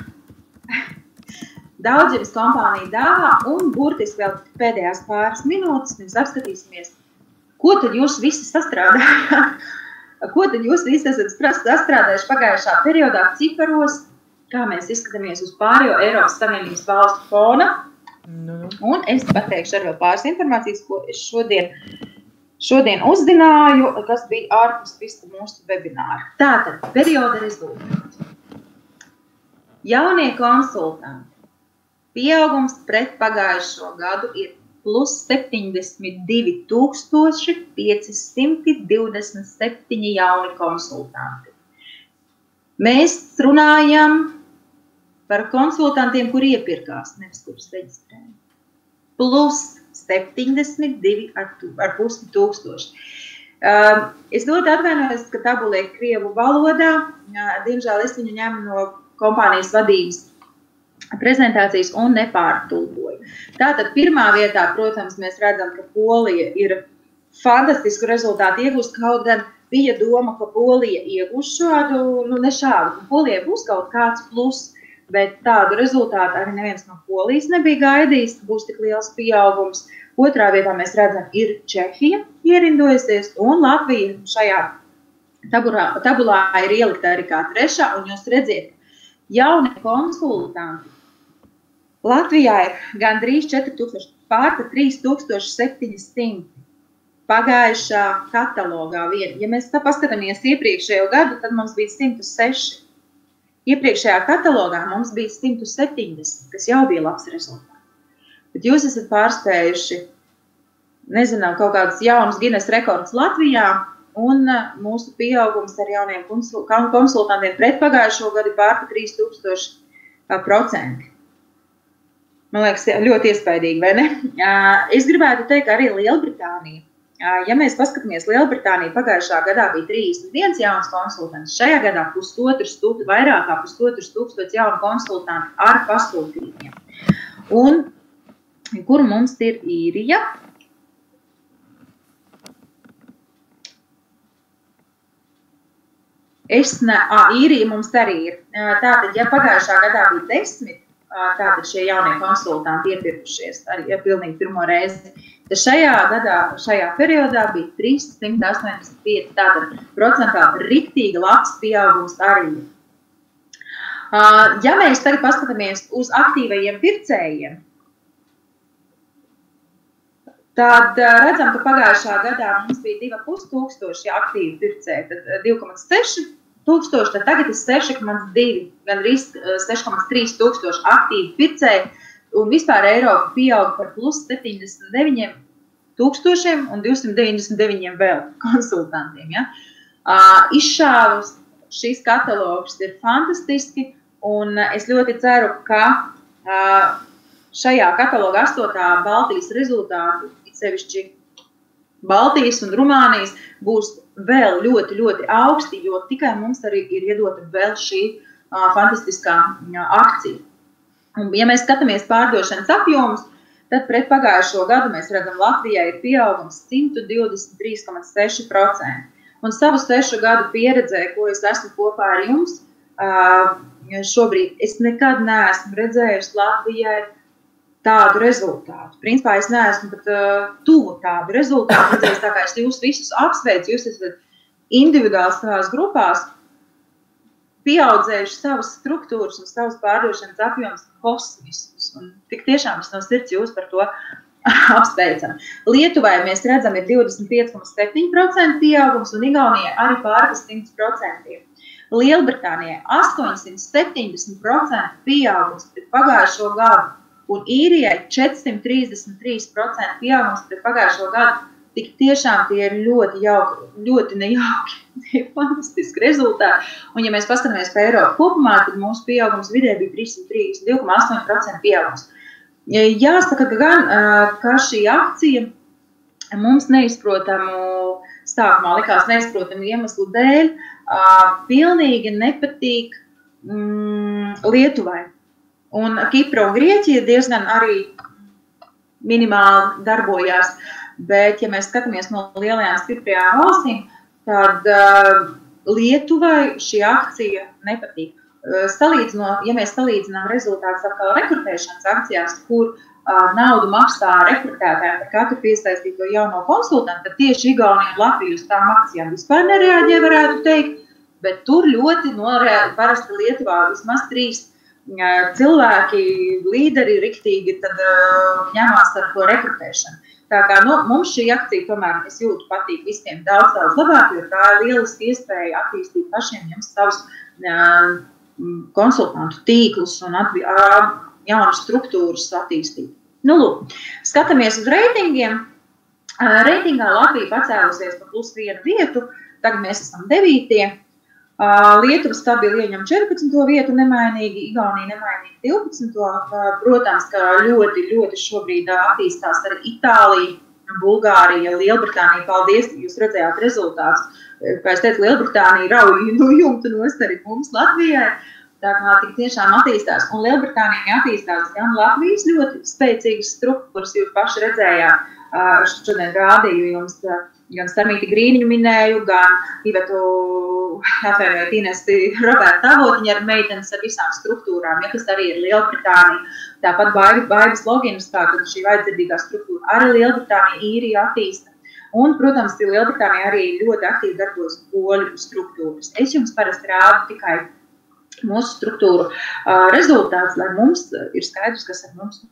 Daudzemes kompānija dāvā, un burtiski vēl pēdējās pāris minūtes mēs apskatīsimies, ko tad jūs visi sastrādājāt, ko tad jūs visi esat sastrādājuši pagājušā periodā ciparos, kā mēs izskatāmies uz pārējo Eiropas Savienības valstu fona. Nu. Un es pateikšu ar vēl pāris informācijas, ko es šodien, šodien uzzināju, kas bija ārpus visa mūsu webināra. Tātad, perioda rezultāti. Jaunie konsultanti. Pieaugums pret pagājušo gadu ir plus septiņdesmit divi tūkstoši pieci simti divdesmit septiņi jauni konsultanti. Mēs runājam par konsultantiem, kuri iepirkās, nevis kurus reģistrēja. Plus septiņdesmit divi ar pusi tūkstoši. Uh, es ļoti atvainojos, ka tabula ir krievu valodā. Uh, diemžēl es viņu ņemu no kompānijas vadības prezentācijas un nepārtulkoju. Tātad pirmā vietā, protams, mēs redzam, ka Polija ir fantastisku rezultātu iegūst, kaut gan bija doma, ka Polija iegūs šādu, nu ne šādu, ka Polija būs kaut kāds plus, bet tādu rezultātu arī neviens no Polijas nebija gaidījis, ka būs tik liels pieaugums. Otrā vietā mēs redzam, ir Čehija ierindojusies, un Latvija šajā tabulā, tabulā ir ielikta arī kā trešā, un jūs redziet, jauni konsultanti. Latvijā ir gandrīz četri tūkstoši, pārpa trīs tūkstoši septiņi simti. Pagājušā katalogā vien. Ja mēs tā paskatāmies iepriekšējo gadu, tad mums bija simt seši. Iepriekšējā katalogā mums bija simt septiņdesmit, kas jau bija labs rezultāts. Bet jūs esat pārspējuši, nezinām, kaut kādus jaunus Guinness rekordus Latvijā, un mūsu pieaugums ar jauniem konsultantiem pret pagājušo gadu pārpa trīs tūkstoši procenti. Man liekas, ļoti iespaidīgi, vai ne? Es gribētu teikt, ka arī Lielbritānija. Ja mēs paskatāmies, Lielbritānija pagājušā gadā bija trīsdesmit viens jauns konsultants, šajā gadā pusotrs tūkstoši, vairāk kā pusotrs tūkstoši jaunu konsultantu ar pasūtījumiem. Un kur mums ir Īrija? Es ne, ā, Īrija mums arī ir. Tātad, ja pagājušā gadā bija desmit, tātad šie jaunie konsultanti iepirkušies arī ja pilnīgi pirmo reizi, tad šajā gadā, šajā periodā bija trīs simti astoņdesmit pieci, tātad procentāli riktīgi labs pieaugums arī. Ja mēs tagad paskatāmies uz aktīvajiem pircējiem, tad redzam, ka pagājušā gadā mums bija divi ar pus tūkstoši aktīvi pircēji, tad divi komats seši tūkstoši, tad tagad ir seši komats divi, gandrīz seši komats trīs tūkstoši aktīvi pircēji, un vispār Eiropa pieauga par plus septiņdesmit deviņiem tūkstošiem un divsimt deviņdesmit deviņiem vēl konsultantiem. Ja? Uh, izšāvus šīs katalogs ir fantastiski, un es ļoti ceru, ka uh, šajā kataloga astotā Baltijas rezultātu, sevišķi Baltijas un Rumānijas, būs vēl ļoti, ļoti augsti, jo tikai mums arī ir iedota vēl šī uh, fantastiskā uh, akcija. Un, ja mēs skatāmies pārdošanas apjomus, tad pret pagājušo gadu mēs redzam, Latvijā ir pieaugums simt divdesmit trīs komats seši procenti. Un savu sešu gadu pieredzē, ko es esmu kopā ar jums, uh, šobrīd es nekad neesmu redzējusi Latvijai tādu rezultātu. Principā es neesmu pat uh, tuvu tādu rezultātu redzējis, tā kā es jūs visus apsveicu, jūs esat individuāli savās grupās pieaudzējuši savas struktūras un savas pārdošanas apjomas kosmiskus. Un tik tiešām es no sirds jūs par to apsveicam. Lietuvai mēs redzam ir divdesmit pieci komats septiņi procenti pieaugums un Igaunijai arī pārpa simt procenti. Lielbritānijai astoņsimt septiņdesmit procenti pieaugums pret pagājušo gadu. Un Īrijai četrsimt trīsdesmit trīs procenti pieaugums pret pagājušo gadu. Tik tiešām tie ir ļoti jauki, ļoti nejauki, tie ir fantastiski rezultāti. Un ja mēs paskatāmies pa Eiropu kopumā, tad mūsu pieaugums vidē bija trīssimt trīsdesmit divi komats astoņi procenti pieaugums. Jāsaka gan, ka šī akcija mums neizprotamu, stākumā likās neizprotamu iemeslu dēļ, pilnīgi nepatīk mm, Lietuvai. Un Kipra un Grieķija diezgan arī minimāli darbojās, bet, ja mēs skatāmies no lielajām stiprajām valstīm, tad uh, Lietuvai šī akcija nepatīk. Uh, salīdzinot, ja mēs salīdzinām rezultātus atkal rekrutēšanas akcijās, kur uh, naudu maksā rekrutētājiem par katru piesaistīto jauno konsultantu, tad tieši Igaunija un Latvija uz tām akcijām vispār nereaģē, varētu teikt, bet tur ļoti noreāli, parasti Lietuvā vismaz trīs uh, cilvēki, līderi riktīgi, tad uh, ņemās ar to rekrutēšanu. Tā kā nu, mums šī akcija tomēr, es jūtu, patīk visiem daudz, daudz labāk, jo tā ir lieliski iespēja attīstīt pašiem jums savus uh, konsultantu tīklus un atbi, uh, jaunas struktūras attīstīt. Nu, lūk, skatāmies uz reitingiem. Uh, reitingā Latvija pacēlusies pa plus vienu vietu, tagad mēs esam devītie. Uh, Lietuva stabili ieņem četrpadsmito vietu nemainīgi, Igaunija nemainīgi divpadsmito Uh, protams, ka ļoti, ļoti šobrīd attīstās arī Itālija, Bulgārija, Lielbritānija. Paldies, jūs redzējāt rezultātus. Kā es teicu, Lielbritānija rauj no jumta nost arī mums Latvijai. Tā kā tik tiešām attīstās. Un Lielbritānija attīstās gan Latvijas ļoti spēcīgas struktūras, jūs paši redzējāt. Uh, šodien rādīju jums uh, gan Starmīti Grīniņu minēju, gan Ivetu atvainojiet Inesi Roberta Avotiņa ar meitenes ar visām struktūrām, ja, kas arī ir Lielbritānija. Tāpat Baibas Loginas, tātad šī vajadzīgā struktūra arī Lielbritānija, Īrija attīsta. Un, protams, Lielbritānija arī ļoti aktīvi darbojas poļu struktūras. Es jums parasti rādu tikai mūsu struktūru uh, rezultāts, lai mums ir skaidrs, kas ar mums.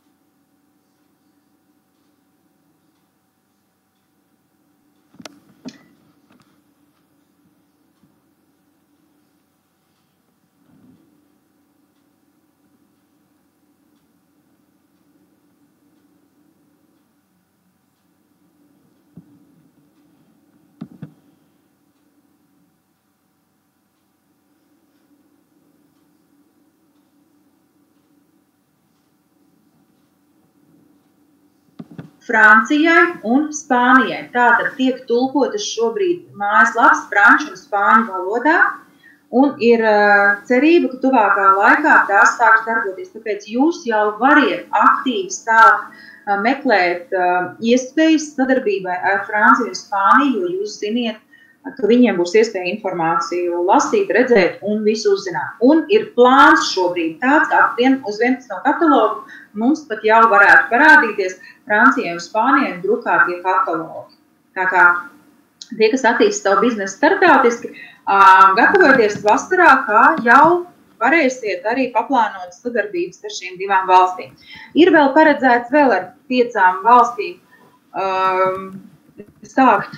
Francijai un Spānijai. Tātad tiek tulkotas šobrīd mājaslapas franču un spāņu valodā, un ir uh, cerība, ka tuvākā laikā tās sāks darboties. Tāpēc jūs jau variet aktīvi sākt uh, meklēt uh, iespējas sadarbībai ar Franciju un Spāniju, jo jūs ziniet, ka viņiem būs iespēja informāciju lasīt, redzēt un visu uzzināt. Un ir plāns šobrīd tāds, ka vien, uz vienpadsmito katalogu mums pat jau varētu parādīties Francijai un Spānijai drukātie katalogi. Tā kā tie, kas attīst savu biznesu starptautiski, gatavoties vasarā, kā jau varēsiet arī paplānot sadarbības ar šīm divām valstīm. Ir vēl paredzēts vēl ar piecām valstīm um, sākt,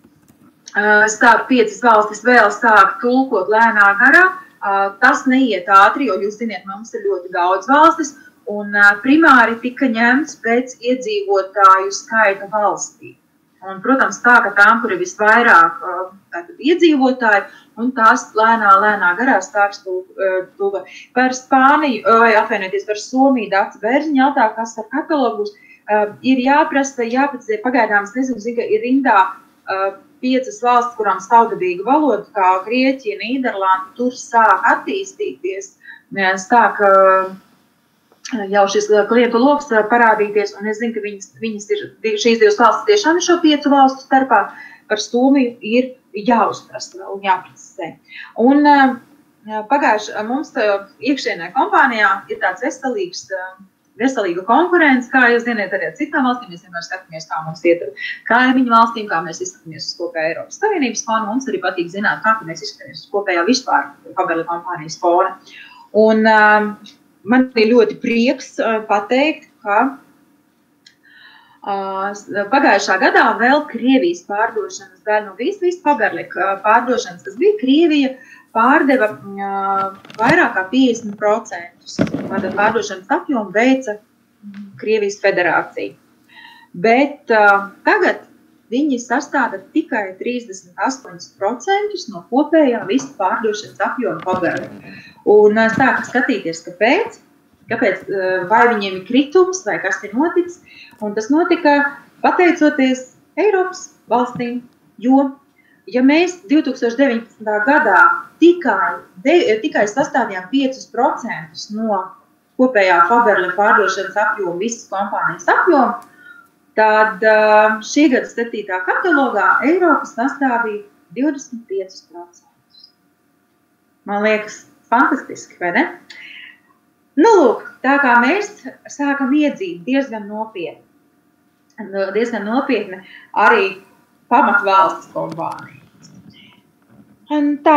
uh, sākt piecas valstis vēl sākt tulkot lēnā garā. Uh, tas neiet ātri, jo jūs ziniet, mums ir ļoti daudz valstis, un uh, primāri tika ņemts pēc iedzīvotāju skaita valstī. Un, protams, tā, ka tām, kur ir visvairāk uh, iedzīvotāji, un tās lēnā, lēnā garā sāks tulkot. Par Spāniju, vai atvainoties par Somiju, Dāca Bērziņa jautā, kas ar katalogus, uh, ir jāprasa, jāpēc, pagaidām, es nezinu, zinu, ir rindā uh, piecas valsts, kurām savdabīga valoda, kā Grieķija, Nīderlanda, tur sāk attīstīties, sāk uh, jau šis klientu loks parādīties, un es zinu, ka viņas, viņas ir, šīs divas valstis tiešām ir šo piecu valstu starpā, par Somiju ir jāuzprast vēl un jāprecizē. Un pagājuši mums iekšienē kompānijā ir tāds veselīgs, veselīga konkurence, kā jūs zināt arī ar citām valstīm, mēs vienmēr skatāmies, kā mums iet ar kaimiņu valstīm, kā mēs izskatāmies uz kopējā Eiropas Savienības fona, mums arī patīk zināt, kā mēs izskatāmies uz kopējā vispār Kabeli kompānijas fona. Un man ir ļoti prieks pateikt, ka uh, pagājušā gadā vēl Krievijas pārdošanas daļa no visu, visu Faberlika pārdošanas, kas bija Krievija, pārdeva uh, vairāk kā piecdesmit procentus. Tātad pārdošanas apjomu veica Krievijas federācija. Bet uh, tagad viņi sastāda tikai trīsdesmit astoņus procentus no kopējā visu pārdošanas apjoma Faberlika. Un sāk skatīties, kāpēc, kāpēc, vai viņiem ir kritums, vai kas ir noticis. Un tas notika pateicoties Eiropas valstīm, jo, ja mēs divi tūkstoši deviņpadsmitā gadā tikai, de, tikai sastādījām piecus procentus no kopējā Faberle pārdošanas apjomu, visas kompānijas apjomu, tad šī gada septītā katalogā Eiropas sastāvīja divdesmit pieci procenti. Man liekas, fantastiski, vai ne? Nu, lūk, tā kā mēs sākam iedzīt diezgan nopietni, diezgan nopietni arī pamatvalstis kompānijas. Un tā,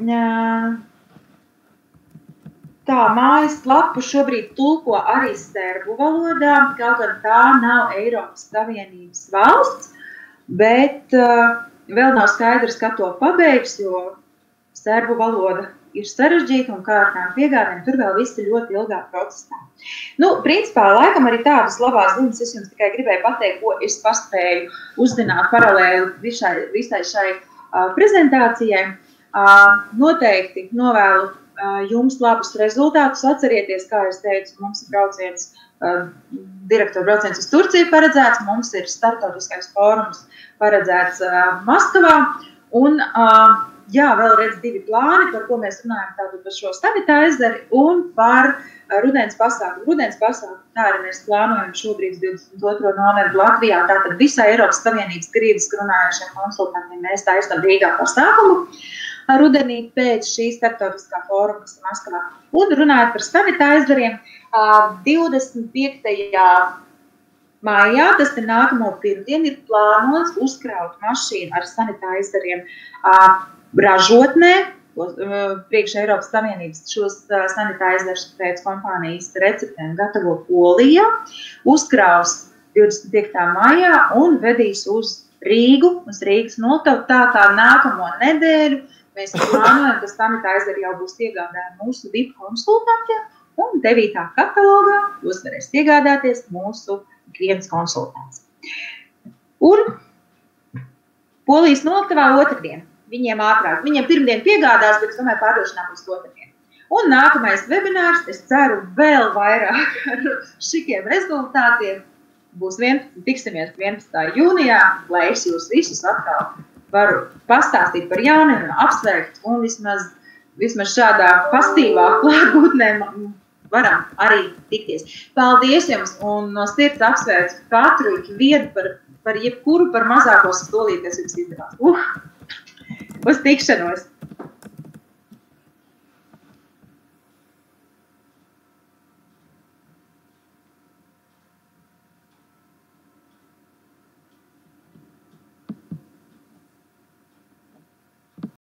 tā mājas lapu šobrīd tulko arī serbu valodā, kaut gan tā nav Eiropas Savienības valsts, bet uh, vēl nav skaidrs, ka to pabeigs, jo serbu valoda ir sarežģīta un kā ar tām piegādēm, tur vēl viss ir ļoti ilgā procesā. Nu, principā, laikam arī tādas labās ziņas, es jums tikai gribēju pateikt, ko es paspēju uzzināt paralēli visai, visai šai uh, prezentācijai. Uh, noteikti novēlu uh, jums labus rezultātus. Atcerieties, kā es teicu, mums ir brauciens, uh, direktora brauciens uz Turciju paredzēts, mums ir startautiskais fórums paredzēts uh, Maskavā, un uh, jā, vēl redz divi plāni, par ko mēs runājam, tātad par šo Stanitā ezeri un par rudens pasākumu. Rudens pasākumu, tā arī mēs plānojam šobrīd divdesmit otro novembru Latvijā, tātad visai Eiropas Savienības krīviski runājošiem konsultantiem mēs taisam Rīgā pasākumu rudenī pēc šī starptautiskā fóruma, kas ir Maskavā. Un runājot par Stanitā ezeriem, divdesmit piektajā maijā, tas ir nākamo pirmdien, ir plānots uzkraut mašīnu ar Stanitā ezeriem ražotnē, priekš Eiropas Savienības šos Stanitā ezerus pēc kompānijas receptēm gatavo Polijā, uzkraus divdesmit piektā maijā un vedīs uz Rīgu, uz Rīgas notavu, tā kā nākamo nedēļu mēs plānojam, ka Stanitā ezeri jau būs iegādājumi mūsu V I P konsultantiem, un devītā katalogā jūs varēs iegādāties mūsu klients konsultants. Un Polijas noktavā otrdien, viņiem ātrāk, viņiem pirmdien piegādās, bet es domāju pārdošanā būs otrdien. Un nākamais webinārs, es ceru vēl vairāk ar šikiem rezultātiem, būs vienpadsmitā, tiksimies vienpadsmitā jūnijā, lai es jūs visus atkal varu pastāstīt par jauniem, apsveikt un vismaz, vismaz šādā pastīvā klātbūtnē varam arī tikties. Paldies jums un no sirds apsveicu katru ikvienu par, par jebkuru, par mazāko solīti, kas jums izdevās. Uh, uz tikšanos!